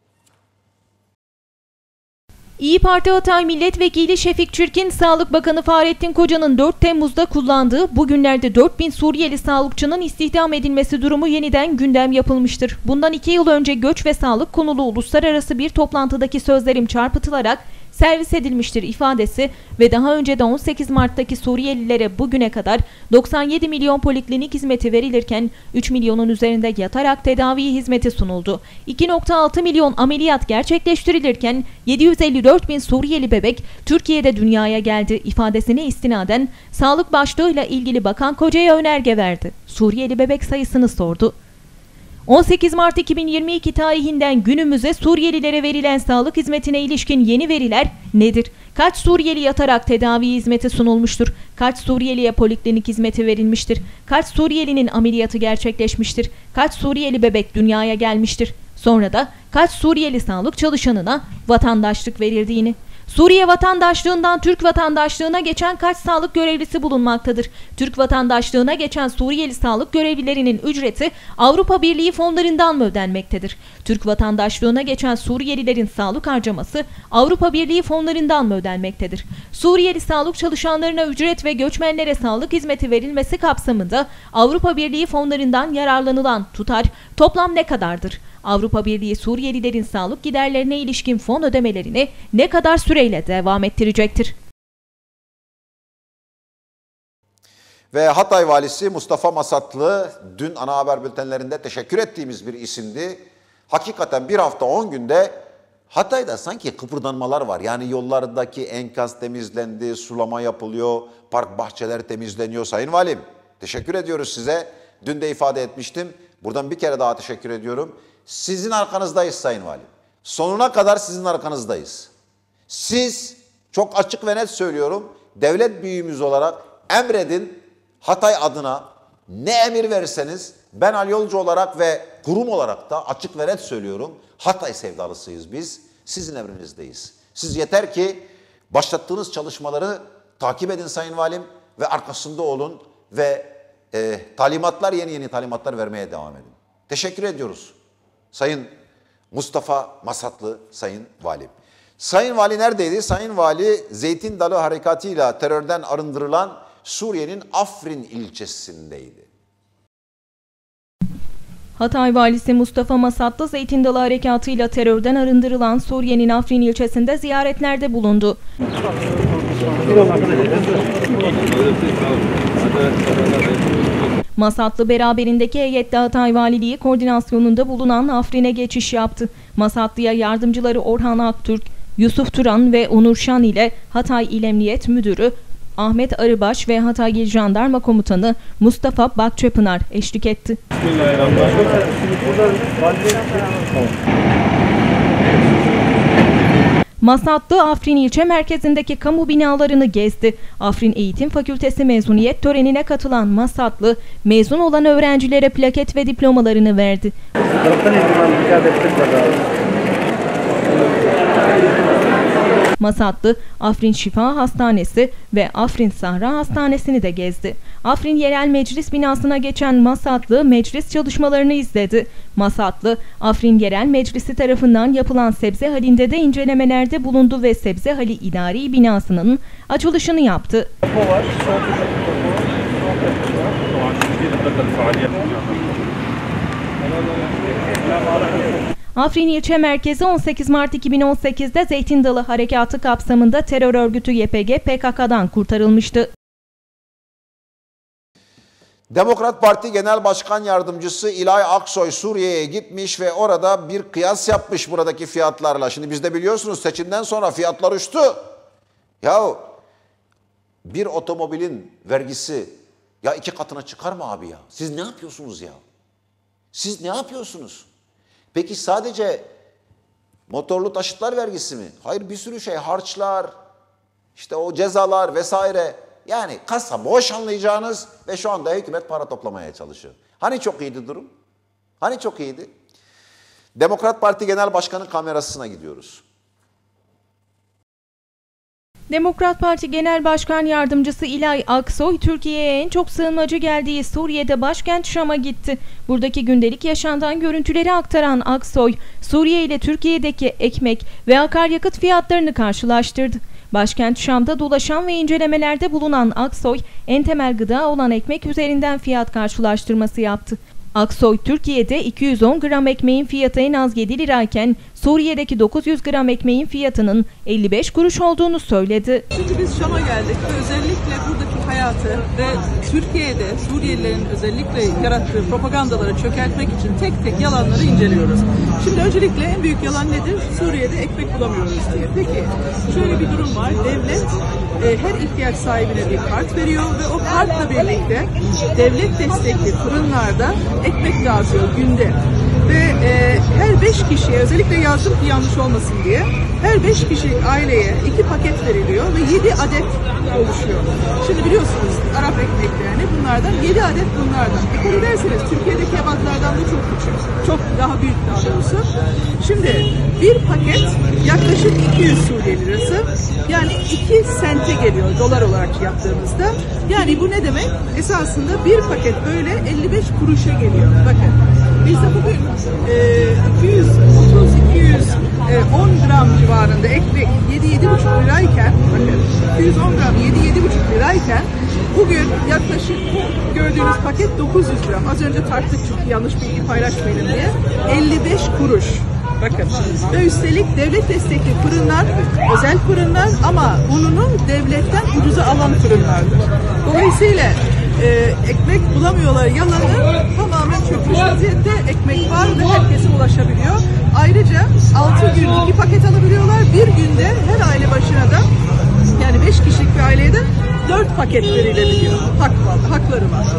İyi Parti Hatay Milletvekili Şefik Çirkin, Sağlık Bakanı Fahrettin Koca'nın dört Temmuz'da kullandığı bugünlerde dört bin Suriyeli sağlıkçının istihdam edilmesi durumu yeniden gündem yapılmıştır. Bundan iki yıl önce göç ve sağlık konulu uluslararası bir toplantıdaki sözlerim çarpıtılarak servis edilmiştir ifadesi ve daha önce de on sekiz Mart'taki Suriyelilere bugüne kadar doksan yedi milyon poliklinik hizmeti verilirken üç milyonun üzerinde yatarak tedavi hizmeti sunuldu. iki nokta altı milyon ameliyat gerçekleştirilirken yedi yüz elli dört bin Suriyeli bebek Türkiye'de dünyaya geldi ifadesine istinaden sağlık başlığıyla ilgili Bakan Koca'ya önerge verdi. Suriyeli bebek sayısını sordu. on sekiz Mart iki bin yirmi iki tarihinden günümüze Suriyelilere verilen sağlık hizmetine ilişkin yeni veriler nedir? Kaç Suriyeli yatarak tedavi hizmeti sunulmuştur? Kaç Suriyeliye poliklinik hizmeti verilmiştir? Kaç Suriyelinin ameliyatı gerçekleşmiştir? Kaç Suriyeli bebek dünyaya gelmiştir? Sonra da kaç Suriyeli sağlık çalışanına vatandaşlık verildiğini. Suriye vatandaşlığından Türk vatandaşlığına geçen kaç sağlık görevlisi bulunmaktadır? Türk vatandaşlığına geçen Suriyeli sağlık görevlilerinin ücreti Avrupa Birliği fonlarından mı ödenmektedir? Türk vatandaşlığına geçen Suriyelilerin sağlık harcaması Avrupa Birliği fonlarından mı ödenmektedir? Suriyeli sağlık çalışanlarına ücret ve göçmenlere sağlık hizmeti verilmesi kapsamında Avrupa Birliği fonlarından yararlanılan tutar toplam ne kadardır? Avrupa Birliği Suriyelilerin sağlık giderlerine ilişkin fon ödemelerini ne kadar süreyle devam ettirecektir? Ve Hatay Valisi Mustafa Masatlı dün ana haber bültenlerinde teşekkür ettiğimiz bir isimdi. Hakikaten bir hafta on günde Hatay'da sanki kıpırdanmalar var. Yani yollardaki enkaz temizlendi, sulama yapılıyor, park bahçeleri temizleniyor. Sayın Valim teşekkür ediyoruz size. Dün de ifade etmiştim. Buradan bir kere daha teşekkür ediyorum. Sizin arkanızdayız Sayın Valim. Sonuna kadar sizin arkanızdayız. Siz çok açık ve net söylüyorum devlet büyüğümüz olarak emredin Hatay adına ne emir verirseniz ben Ali Yolcu olarak ve kurum olarak da açık ve net söylüyorum Hatay sevdalısıyız biz. Sizin emrinizdeyiz. Siz yeter ki başlattığınız çalışmaları takip edin Sayın Valim ve arkasında olun ve e, talimatlar yeni yeni talimatlar vermeye devam edin. Teşekkür ediyoruz. Sayın Mustafa Masatlı Sayın Valim. Sayın Vali neredeydi? Sayın Vali Zeytin Dalı Harekatı'yla terörden arındırılan Suriye'nin Afrin ilçesindeydi. Hatay Valisi Mustafa Masatlı Zeytin Dalı Harekatı'yla terörden arındırılan Suriye'nin Afrin ilçesinde ziyaretlerde bulundu. Masatlı beraberindeki heyetle Hatay Valiliği koordinasyonunda bulunan Afrin'e geçiş yaptı. Masatlı'ya yardımcıları Orhan Aktürk, Yusuf Turan ve Onur Şan ile Hatay İl Emniyet Müdürü Ahmet Arıbaş ve Hatay İl Jandarma Komutanı Mustafa Bakçapınar eşlik etti. Masatlı Afrin ilçe merkezindeki kamu binalarını gezdi. Afrin Eğitim Fakültesi mezuniyet törenine katılan Masatlı, mezun olan öğrencilere plaket ve diplomalarını verdi. Masatlı, Afrin Şifa Hastanesi ve Afrin Sahra Hastanesi'ni de gezdi. Afrin Yerel Meclis binasına geçen Masatlı, meclis çalışmalarını izledi. Masatlı, Afrin Yerel Meclisi tarafından yapılan sebze halinde de incelemelerde bulundu ve sebze hali idari binasının açılışını yaptı. Afrin ilçe merkezi on sekiz Mart iki bin on sekiz'de Zeytin Dalı Harekatı kapsamında terör örgütü Y P G P K K'dan kurtarılmıştı. Demokrat Parti Genel Başkan Yardımcısı İlay Aksoy Suriye'ye gitmiş ve orada bir kıyas yapmış buradaki fiyatlarla. Şimdi biz de biliyorsunuz seçimden sonra fiyatlar uçtu. Yahu bir otomobilin vergisi ya iki katına çıkar mı abi ya? Siz ne yapıyorsunuz ya? Siz ne yapıyorsunuz? Peki sadece motorlu taşıtlar vergisi mi? Hayır, bir sürü şey, harçlar, işte o cezalar vesaire. Yani kasa boş anlayacağınız ve şu anda hükümet para toplamaya çalışıyor. Hani çok iyiydi durum? Hani çok iyiydi? Demokrat Parti Genel Başkanı kamerasına gidiyoruz. Demokrat Parti Genel Başkan Yardımcısı İlay Aksoy, Türkiye'ye en çok sığınmacı geldiği Suriye'de başkent Şam'a gitti. Buradaki gündelik yaşamdan görüntüleri aktaran Aksoy, Suriye ile Türkiye'deki ekmek ve akaryakıt fiyatlarını karşılaştırdı. Başkent Şam'da dolaşan ve incelemelerde bulunan Aksoy, en temel gıda olan ekmek üzerinden fiyat karşılaştırması yaptı. Aksoy, Türkiye'de iki yüz on gram ekmeğin fiyatı en az yedi lirayken Suriye'deki dokuz yüz gram ekmeğin fiyatının elli beş kuruş olduğunu söyledi. Şimdi biz Şam'a geldik ve özellikle buradaki hayatı ve Türkiye'de Suriyelilerin özellikle yarattığı propagandaları çökertmek için tek tek yalanları inceliyoruz. Şimdi öncelikle en büyük yalan nedir? Suriye'de ekmek bulamıyoruz diye. Peki şöyle bir durum var. Devlet e, her ihtiyaç sahibine bir kart veriyor ve o kartla birlikte devlet destekli fırınlarda ekmek dağıtıyor günde. Ve e, her beş kişiye, özellikle yazdım ki yanlış olmasın diye, her beş kişi aileye iki paket veriliyor ve yedi adet oluşuyor. Şimdi biliyorsunuz Arap ekmeklerini bunlardan, yedi adet bunlardan. Dikkat ederseniz Türkiye'deki yabancılardan da çok küçük, çok daha büyük daha doğrusu. Şimdi bir paket yaklaşık iki yüz Suriye lirası, yani iki sente geliyor dolar olarak yaptığımızda. Yani bu ne demek? Esasında bir paket böyle elli beş kuruşa geliyor. Bakın. Biz de bugün e, iki yüz otuz iki yüz on gram civarında ekmek yedi yedi buçuk lirayken, bakın iki yüz on gram yedi yedi buçuk lirayken bugün yaklaşık gördüğünüz paket dokuz yüz gram. Az önce tarttık çünkü yanlış bilgi paylaşmayalım diye. elli beş kuruş. Bakın ve üstelik devlet destekli fırınlar, özel fırınlar ama ununu devletten ucuza alan fırınlardır. Dolayısıyla e, ekmek bulamıyorlar yalanı tamamen çökmüş vaziyette. Ekmek var ve herkese ulaşabiliyor. Ayrıca altı gün iki paket alabiliyorlar. Bir günde her aile başına da, yani beş kişilik bir aileye de dört paket verilebiliyor. Hak var, hakları var.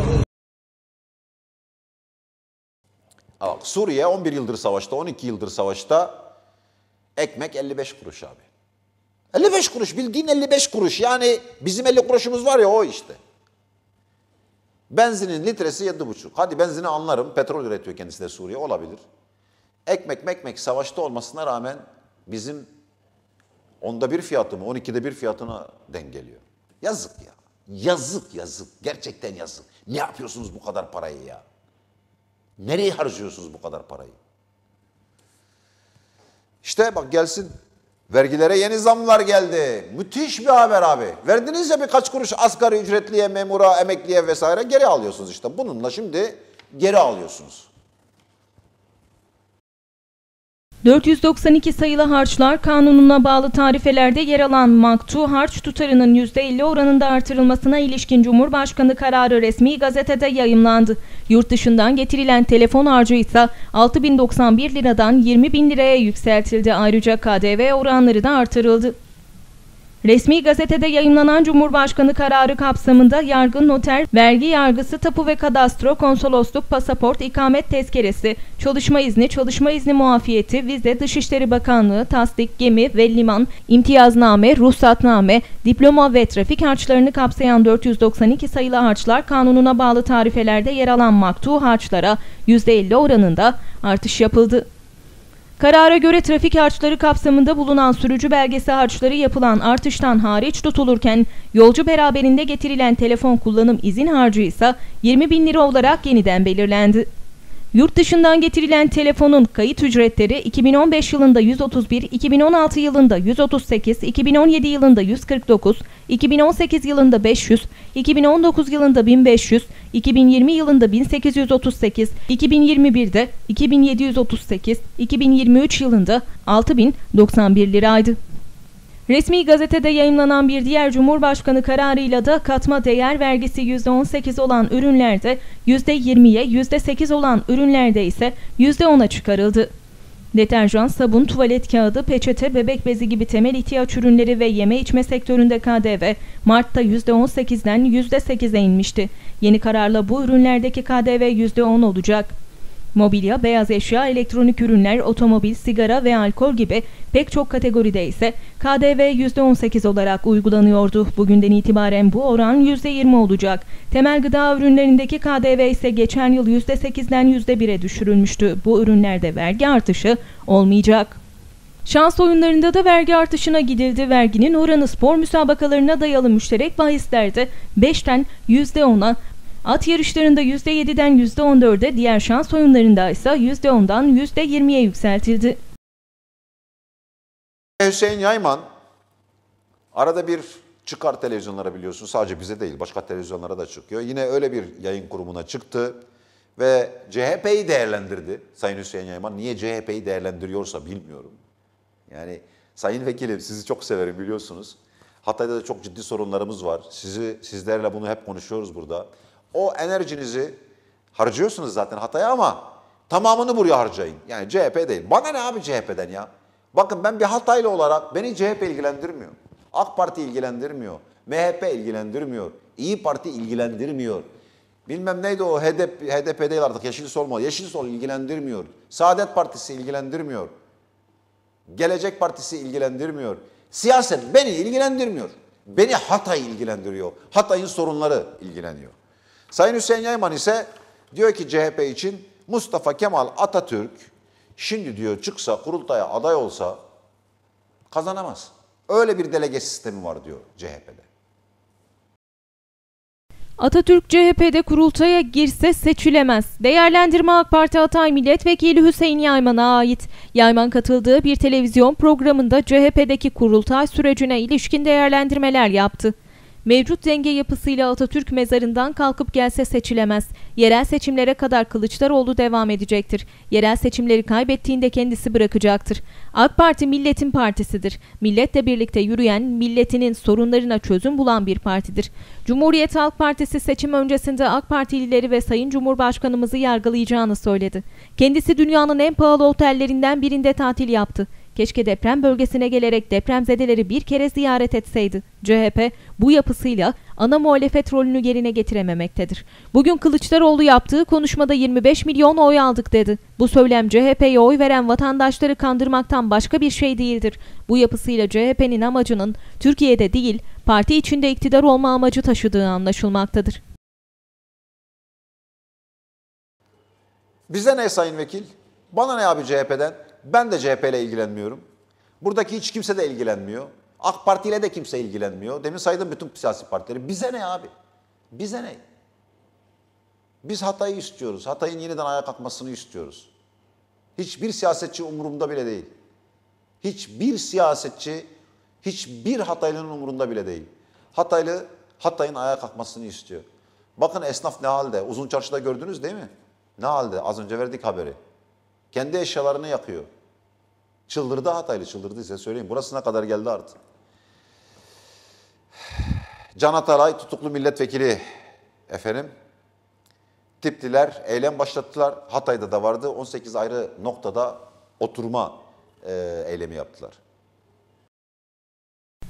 Suriye on bir yıldır savaşta, on iki yıldır savaşta, ekmek elli beş kuruş abi. elli beş kuruş, bildiğin elli beş kuruş. Yani bizim elli kuruşumuz var ya, o işte. Benzinin litresi yedi buçuk. Hadi benzini anlarım, petrol üretiyor kendisi de Suriye, olabilir. Ekmek mekmek savaşta olmasına rağmen bizim onda bir fiyatımı, on ikide bir fiyatına dengeliyor. Yazık ya. Yazık yazık. Gerçekten yazık. Ne yapıyorsunuz bu kadar parayı ya? Nereye harcıyorsunuz bu kadar parayı? İşte bak gelsin. Vergilere yeni zamlar geldi. Müthiş bir haber abi. Verdiniz ya birkaç kuruş asgari ücretliye, memura, emekliye vesaire, geri alıyorsunuz işte. Bununla şimdi geri alıyorsunuz. dört yüz doksan iki sayılı harçlar kanununa bağlı tarifelerde yer alan maktu harç tutarının yüzde elli oranında artırılmasına ilişkin Cumhurbaşkanı kararı resmi gazetede yayımlandı. Yurt dışından getirilen telefon harcı ise altı bin doksan bir liradan yirmi bin liraya yükseltildi. Ayrıca K D V oranları da artırıldı. Resmi gazetede yayımlanan Cumhurbaşkanı kararı kapsamında yargı, noter, vergi yargısı, tapu ve kadastro, konsolosluk, pasaport, ikamet tezkeresi, çalışma izni, çalışma izni muafiyeti, vize, Dışişleri Bakanlığı, tasdik, gemi ve liman, imtiyazname, ruhsatname, diploma ve trafik harçlarını kapsayan dört yüz doksan iki sayılı harçlar kanununa bağlı tarifelerde yer alan maktu harçlara yüzde elli oranında artış yapıldı. Karara göre trafik harçları kapsamında bulunan sürücü belgesi harçları yapılan artıştan hariç tutulurken yolcu beraberinde getirilen telefon kullanım izin harcı ise yirmi bin lira olarak yeniden belirlendi. Yurt dışından getirilen telefonun kayıt ücretleri iki bin on beş yılında yüz otuz bir, iki bin on altı yılında yüz otuz sekiz, iki bin on yedi yılında yüz kırk dokuz, iki bin on sekiz yılında beş yüz, iki bin on dokuz yılında bin beş yüz, iki bin yirmi yılında bin sekiz yüz otuz sekiz, iki bin yirmi birde iki bin yedi yüz otuz sekiz, iki bin yirmi üç yılında altı bin doksan bir liraydı. Resmi gazetede yayımlanan bir diğer Cumhurbaşkanı kararıyla da katma değer vergisi yüzde on sekiz olan ürünlerde yüzde yirmiye, yüzde sekiz olan ürünlerde ise yüzde ona çıkarıldı. Deterjan, sabun, tuvalet kağıdı, peçete, bebek bezi gibi temel ihtiyaç ürünleri ve yeme içme sektöründe K D V Mart'ta yüzde on sekizden yüzde sekize inmişti. Yeni kararla bu ürünlerdeki K D V yüzde on olacak. Mobilya, beyaz eşya, elektronik ürünler, otomobil, sigara ve alkol gibi pek çok kategoride ise K D V yüzde on sekiz olarak uygulanıyordu. Bugünden itibaren bu oran yüzde yirmi olacak. Temel gıda ürünlerindeki K D V ise geçen yıl yüzde sekizden yüzde bire düşürülmüştü. Bu ürünlerde vergi artışı olmayacak. Şans oyunlarında da vergi artışına gidildi. Verginin oranı spor müsabakalarına dayalı müşterek bahislerde beşten yüzde ona, at yarışlarında yüzde yediden yüzde on dörde, diğer şans oyunlarında ise yüzde ondan yüzde yirmiye yükseltildi. Hüseyin Yayman arada bir çıkar televizyonlara, biliyorsun, sadece bize değil başka televizyonlara da çıkıyor. Yine öyle bir yayın kurumuna çıktı ve C H P'yi değerlendirdi. Sayın Hüseyin Yayman niye C H P'yi değerlendiriyorsa bilmiyorum. Yani Sayın Vekilim, sizi çok severim biliyorsunuz. Hatay'da da çok ciddi sorunlarımız var. Sizi, sizlerle bunu hep konuşuyoruz burada. O enerjinizi harcıyorsunuz zaten Hatay'a ama tamamını buraya harcayın. Yani C H P değil. Bana ne abi C H P'den ya? Bakın ben bir Hataylı olarak beni C H P ilgilendirmiyor. AK Parti ilgilendirmiyor. M H P ilgilendirmiyor. İyi Parti ilgilendirmiyor. Bilmem neydi o H D P, H D P değil artık, Yeşil Sol mu? Yeşil Sol ilgilendirmiyor. Saadet Partisi ilgilendirmiyor. Gelecek Partisi ilgilendirmiyor. Siyaset beni ilgilendirmiyor. Beni Hatay ilgilendiriyor. Hatay'ın sorunları ilgileniyor. Sayın Hüseyin Yayman ise diyor ki C H P için Mustafa Kemal Atatürk şimdi diyor çıksa kurultaya aday olsa kazanamaz. Öyle bir delege sistemi var diyor C H P'de. Atatürk C H P'de kurultaya girse seçilemez. Değerlendirme AK Parti Hatay Milletvekili Hüseyin Yayman'a ait. Yayman katıldığı bir televizyon programında C H P'deki kurultay sürecine ilişkin değerlendirmeler yaptı. Mevcut denge yapısıyla Atatürk mezarından kalkıp gelse seçilemez. Yerel seçimlere kadar Kılıçdaroğlu devam edecektir. Yerel seçimleri kaybettiğinde kendisi bırakacaktır. AK Parti milletin partisidir. Milletle birlikte yürüyen, milletinin sorunlarına çözüm bulan bir partidir. Cumhuriyet Halk Partisi seçim öncesinde AK Partilileri ve Sayın Cumhurbaşkanımızı yargılayacağını söyledi. Kendisi dünyanın en pahalı otellerinden birinde tatil yaptı. Keşke deprem bölgesine gelerek depremzedeleri bir kere ziyaret etseydi. C H P bu yapısıyla ana muhalefet rolünü yerine getirememektedir. Bugün Kılıçdaroğlu yaptığı konuşmada yirmi beş milyon oy aldık dedi. Bu söylem C H P'ye oy veren vatandaşları kandırmaktan başka bir şey değildir. Bu yapısıyla C H P'nin amacının Türkiye'de değil, parti içinde iktidar olma amacı taşıdığı anlaşılmaktadır. Bize ne Sayın Vekil? Bana ne abi C H P'den? Ben de C H P ile ilgilenmiyorum. Buradaki hiç kimse de ilgilenmiyor. AK Parti ile de kimse ilgilenmiyor. Demin saydım bütün siyasi partileri. Bize ne abi? Bize ne? Biz Hatay'ı istiyoruz. Hatay'ın yeniden ayağa kalkmasını istiyoruz. Hiçbir siyasetçi umurumda bile değil. Hiçbir siyasetçi, hiçbir Hataylı'nın umurunda bile değil. Hataylı, Hatay'ın ayağa kalkmasını istiyor. Bakın esnaf ne halde? Uzun Çarşı'da gördünüz değil mi? Ne halde? Az önce verdik haberi. Kendi eşyalarını yakıyor. Çıldırdı Hataylı, çıldırdı size söyleyeyim. Burasına kadar geldi artık. Can Atalay tutuklu milletvekili efendim. Tipliler eylem başlattılar. Hatay'da da vardı. on sekiz ayrı noktada oturma e, eylemi yaptılar.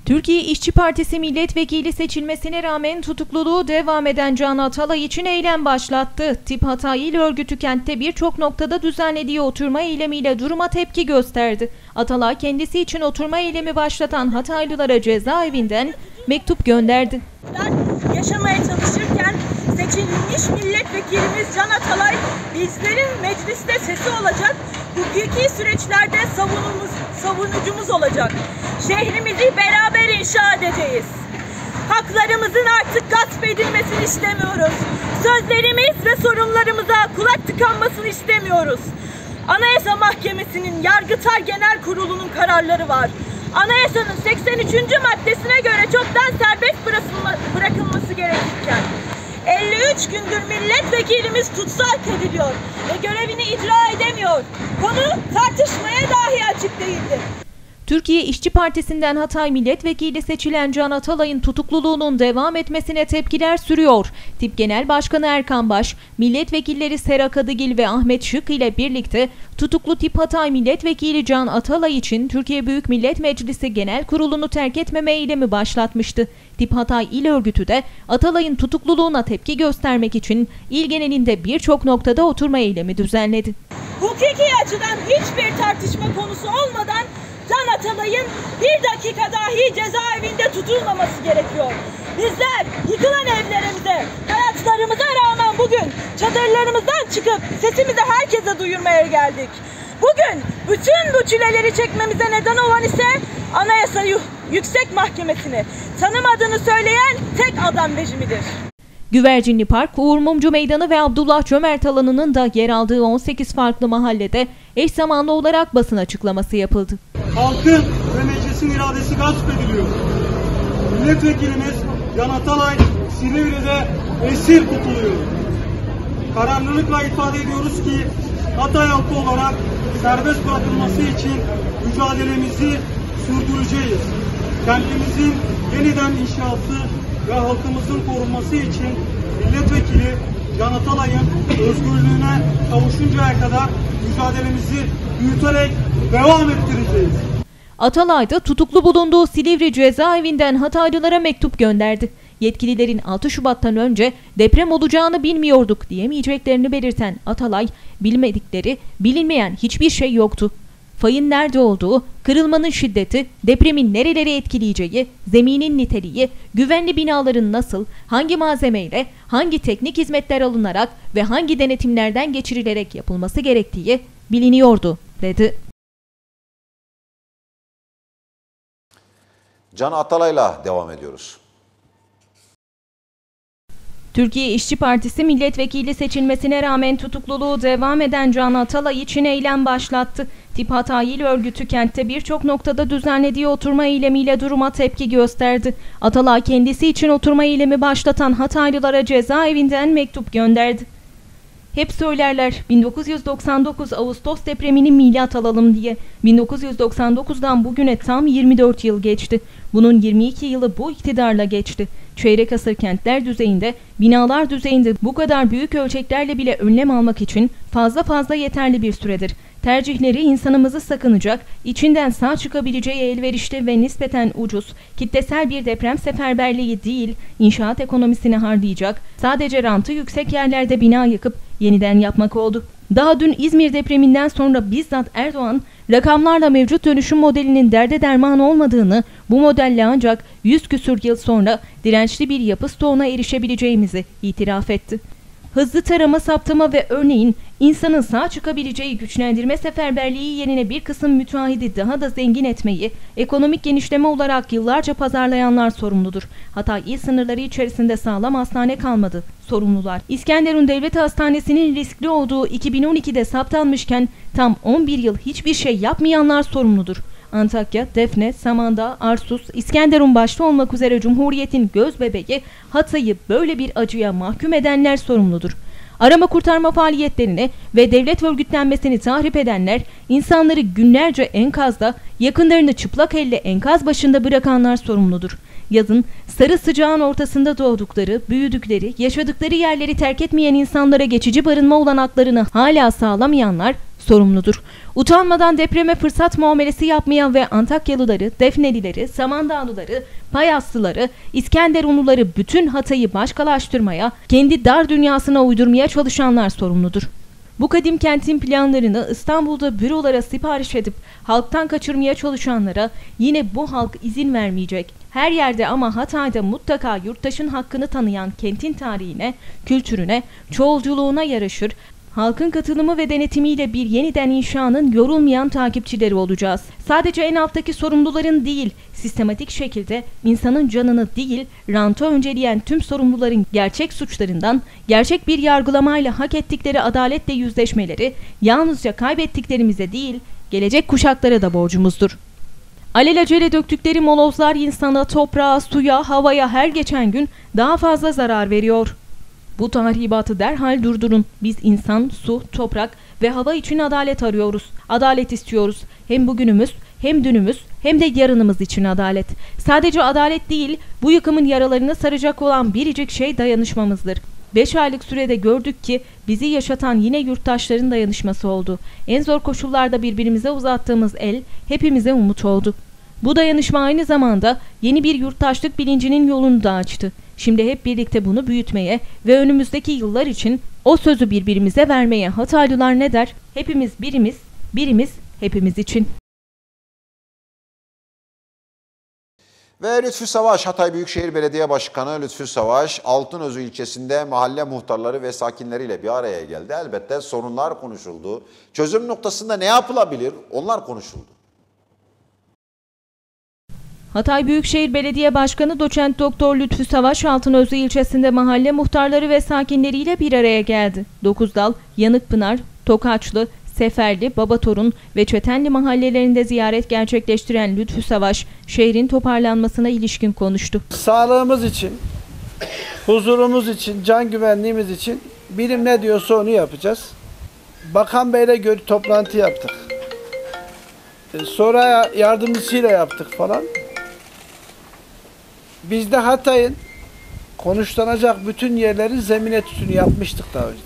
Türkiye İşçi Partisi milletvekili seçilmesine rağmen tutukluluğu devam eden Can Atalay için eylem başlattı. Tip Hatay İl Örgütü kentte birçok noktada düzenlediği oturma eylemiyle duruma tepki gösterdi. Atalay kendisi için oturma eylemi başlatan Hataylılara cezaevinden mektup gönderdi. Yaşamaya çalışırken seçilmiş milletvekilimiz Can Atalay bizlerin mecliste sesi olacak, hukuki süreçlerde savunumuz, savunucumuz olacak. Şehrimizi beraber inşa edeceğiz. Haklarımızın artık gasp edilmesini istemiyoruz. Sözlerimiz ve sorunlarımıza kulak tıkanmasını istemiyoruz. Anayasa Mahkemesi'nin Yargıtay Genel Kurulu'nun kararları var. Anayasanın seksen üçüncü maddesine göre çoktan serbest bırakılması gerekirken elli üç gündür milletvekilimiz tutsak ediliyor ve görevini icra edemiyor. Konu tartışmaya dahi açık değildir. Türkiye İşçi Partisi'nden Hatay milletvekili seçilen Can Atalay'ın tutukluluğunun devam etmesine tepkiler sürüyor. Tip Genel Başkanı Erkan Baş, milletvekilleri Sera Kadıgil ve Ahmet Şık ile birlikte tutuklu Tip Hatay milletvekili Can Atalay için Türkiye Büyük Millet Meclisi Genel Kurulu'nu terk etmeme eylemi başlatmıştı. Tip Hatay İl Örgütü de Atalay'ın tutukluluğuna tepki göstermek için il genelinde birçok noktada oturma eylemi düzenledi. Hukuki açıdan hiçbir tartışma konusu olmadan Can Atalay'ın bir dakika dahi cezaevinde tutulmaması gerekiyor. Bizler yıkılan evlerimize, hayatlarımıza rağmen bugün çadırlarımızdan çıkıp sesimizi herkese duyurmaya geldik. Bugün bütün bu çileleri çekmemize neden olan ise Anayasa Yüksek Mahkemesi'ni tanımadığını söyleyen tek adam rejimidir. Güvercinli Park, Uğur Mumcu Meydanı ve Abdullah Cömert alanının da yer aldığı on sekiz farklı mahallede eş zamanlı olarak basın açıklaması yapıldı. Halkın ve meclisin iradesi gasp ediliyor. Milletvekilimiz Can Atalay Silivri'de esir tutuluyor. Kararlılıkla ifade ediyoruz ki Hatay halkı olarak serbest bırakılması için mücadelemizi sürdüreceğiz. Kentimizin yeniden inşaatı ve halkımızın korunması için milletvekili Can Atalay'ın özgürlüğüne kavuşuncaya kadar mücadelemizi büyüterek devam ettireceğiz. Atalay da tutuklu bulunduğu Silivri cezaevinden Hataylılara mektup gönderdi. Yetkililerin altı Şubat'tan önce deprem olacağını bilmiyorduk diyemeyeceklerini belirten Atalay, bilmedikleri, bilinmeyen hiçbir şey yoktu. Fayın nerede olduğu, kırılmanın şiddeti, depremin nereleri etkileyeceği, zeminin niteliği, güvenli binaların nasıl, hangi malzemeyle, hangi teknik hizmetler alınarak ve hangi denetimlerden geçirilerek yapılması gerektiği biliniyordu, dedi. Can Atalay'la devam ediyoruz. Türkiye İşçi Partisi milletvekili seçilmesine rağmen tutukluluğu devam eden Can Atalay için eylem başlattı. Tip Hatay İl Örgütü kentte birçok noktada düzenlediği oturma eylemiyle duruma tepki gösterdi. Atalay kendisi için oturma eylemi başlatan Hataylılara cezaevinden mektup gönderdi. Hep söylerler bin dokuz yüz doksan dokuz Ağustos depremini milat alalım diye. bin dokuz yüz doksan dokuzdan bugüne tam yirmi dört yıl geçti. Bunun yirmi iki yılı bu iktidarla geçti. Çeyrek asır kentler düzeyinde, binalar düzeyinde bu kadar büyük ölçeklerle bile önlem almak için fazla fazla yeterli bir süredir. Tercihleri insanımızı sakınacak, içinden sağ çıkabileceği elverişli ve nispeten ucuz, kitlesel bir deprem seferberliği değil, inşaat ekonomisini harlayacak, sadece rantı yüksek yerlerde bina yıkıp yeniden yapmak oldu. Daha dün İzmir depreminden sonra bizzat Erdoğan, rakamlarla mevcut dönüşüm modelinin derde derman olmadığını, bu modelle ancak yüz küsur yıl sonra dirençli bir yapı stoğuna erişebileceğimizi itiraf etti. Hızlı tarama, saptama ve örneğin insanın sağ çıkabileceği güçlendirme seferberliği yerine bir kısım müteahhidi daha da zengin etmeyi ekonomik genişleme olarak yıllarca pazarlayanlar sorumludur. Hatay il sınırları içerisinde sağlam hastane kalmadı. Sorumlular. İskenderun Devlet Hastanesi'nin riskli olduğu iki bin on ikide saptanmışken tam on bir yıl hiçbir şey yapmayanlar sorumludur. Antakya, Defne, Samandağ, Arsus, İskenderun başta olmak üzere Cumhuriyet'in göz bebeği Hatay'ı böyle bir acıya mahkum edenler sorumludur. Arama kurtarma faaliyetlerini ve devlet örgütlenmesini tahrip edenler, insanları günlerce enkazda, yakınlarını çıplak elle enkaz başında bırakanlar sorumludur. Yazın sarı sıcağın ortasında doğdukları, büyüdükleri, yaşadıkları yerleri terk etmeyen insanlara geçici barınma olanaklarını hala sağlamayanlar sorumludur. Utanmadan depreme fırsat muamelesi yapmayan ve Antakyalıları, Defnelileri, Samandağlıları, Payaslıları, İskenderunluları bütün Hatay'ı başkalaştırmaya, kendi dar dünyasına uydurmaya çalışanlar sorumludur. Bu kadim kentin planlarını İstanbul'da bürolara sipariş edip halktan kaçırmaya çalışanlara yine bu halk izin vermeyecek. Her yerde ama Hatay'da mutlaka yurttaşın hakkını tanıyan kentin tarihine, kültürüne, çoğulculuğuna yaraşır, halkın katılımı ve denetimiyle bir yeniden inşanın yorulmayan takipçileri olacağız. Sadece en alttaki sorumluların değil, sistematik şekilde insanın canını değil, rantı önceleyen tüm sorumluların gerçek suçlarından, gerçek bir yargılamayla hak ettikleri adaletle yüzleşmeleri, yalnızca kaybettiklerimize değil, gelecek kuşaklara da borcumuzdur. Alelacele döktükleri molozlar insana, toprağa, suya, havaya her geçen gün daha fazla zarar veriyor. Bu tahribatı derhal durdurun. Biz insan, su, toprak ve hava için adalet arıyoruz. Adalet istiyoruz. Hem bugünümüz, hem dünümüz, hem de yarınımız için adalet. Sadece adalet değil, bu yıkımın yaralarını saracak olan biricik şey dayanışmamızdır. Beş aylık sürede gördük ki bizi yaşatan yine yurttaşların dayanışması oldu. En zor koşullarda birbirimize uzattığımız el hepimize umut oldu. Bu dayanışma aynı zamanda yeni bir yurttaşlık bilincinin yolunu da açtı. Şimdi hep birlikte bunu büyütmeye ve önümüzdeki yıllar için o sözü birbirimize vermeye Hataylılar ne der? Hepimiz birimiz, birimiz hepimiz için. Ve Lütfü Savaş, Hatay Büyükşehir Belediye Başkanı Lütfü Savaş, Altınözü ilçesinde mahalle muhtarları ve sakinleriyle bir araya geldi. Elbette sorunlar konuşuldu. Çözüm noktasında ne yapılabilir? Onlar konuşuldu. Hatay Büyükşehir Belediye Başkanı Doçent Doktor Lütfü Savaş, Altınözü ilçesinde mahalle muhtarları ve sakinleriyle bir araya geldi. Dokuzdal, Yanıkpınar, Tokaçlı, Seferli, Babatorun ve Çetenli mahallelerinde ziyaret gerçekleştiren Lütfü Savaş, şehrin toparlanmasına ilişkin konuştu. Sağlığımız için, huzurumuz için, can güvenliğimiz için bilim ne diyorsa onu yapacağız. Bakan Bey'le gör toplantı yaptık. Sonra yardımcısıyla yaptık falan. Biz de Hatay'ın konuşlanacak bütün yerlerin zemin etütünü yapmıştık daha önce.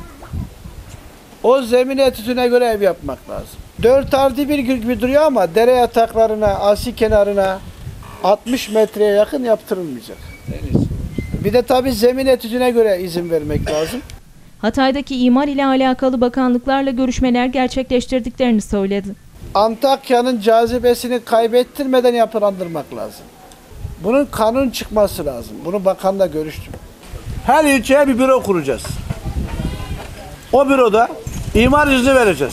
O zemin etütüne göre ev yapmak lazım. Dört artı bir gibi duruyor ama dere yataklarına, asi kenarına altmış metreye yakın yaptırılmayacak. Bir de tabii zemin etütüne göre izin vermek lazım. Hatay'daki imar ile alakalı bakanlıklarla görüşmeler gerçekleştirdiklerini söyledi. Antakya'nın cazibesini kaybettirmeden yapılandırmak lazım. Bunun kanun çıkması lazım. Bunu bakanla görüştüm. Her ilçeye bir büro kuracağız. O büroda imar izni vereceğiz.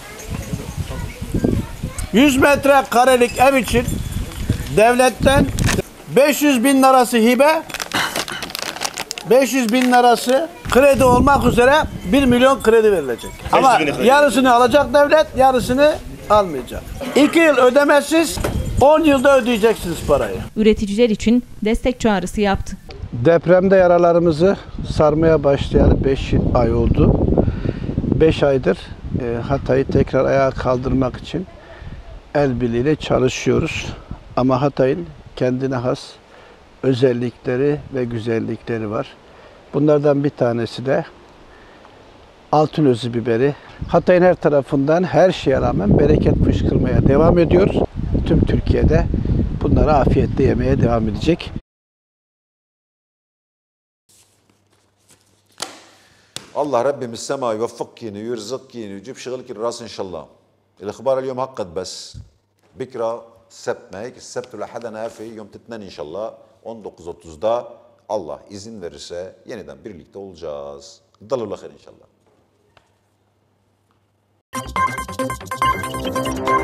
yüz metrekarelik ev için devletten beş yüz bin lirası hibe, beş yüz bin lirası kredi olmak üzere bir milyon kredi verilecek. Ama yarısını alacak devlet, yarısını almayacak. iki yıl ödemesiz, on yılda ödeyeceksiniz parayı. Üreticiler için destek çağrısı yaptı. Depremde yaralarımızı sarmaya başlayalı beş ay oldu. beş aydır e, Hatay'ı tekrar ayağa kaldırmak için el birliğiyle çalışıyoruz. Ama Hatay'ın kendine has özellikleri ve güzellikleri var. Bunlardan bir tanesi de Altınözü biberi. Hatay'ın her tarafından her şeye rağmen bereket fışkırmaya devam ediyor. Tüm Türkiye'de bunları afiyetle yemeye devam edecek. الله ربي من السماء يوفقكين ويرزقكين ويجيب شغلك الراس ان شاء الله. الاخبار اليوم هقد بس. بكره السبت ما هيك السبت الاحد نافي يوم الاثنين ان شاء الله on dokuz otuzda Allah izin verirse yeniden birlikte olacağız. Dalul hayır inşallah.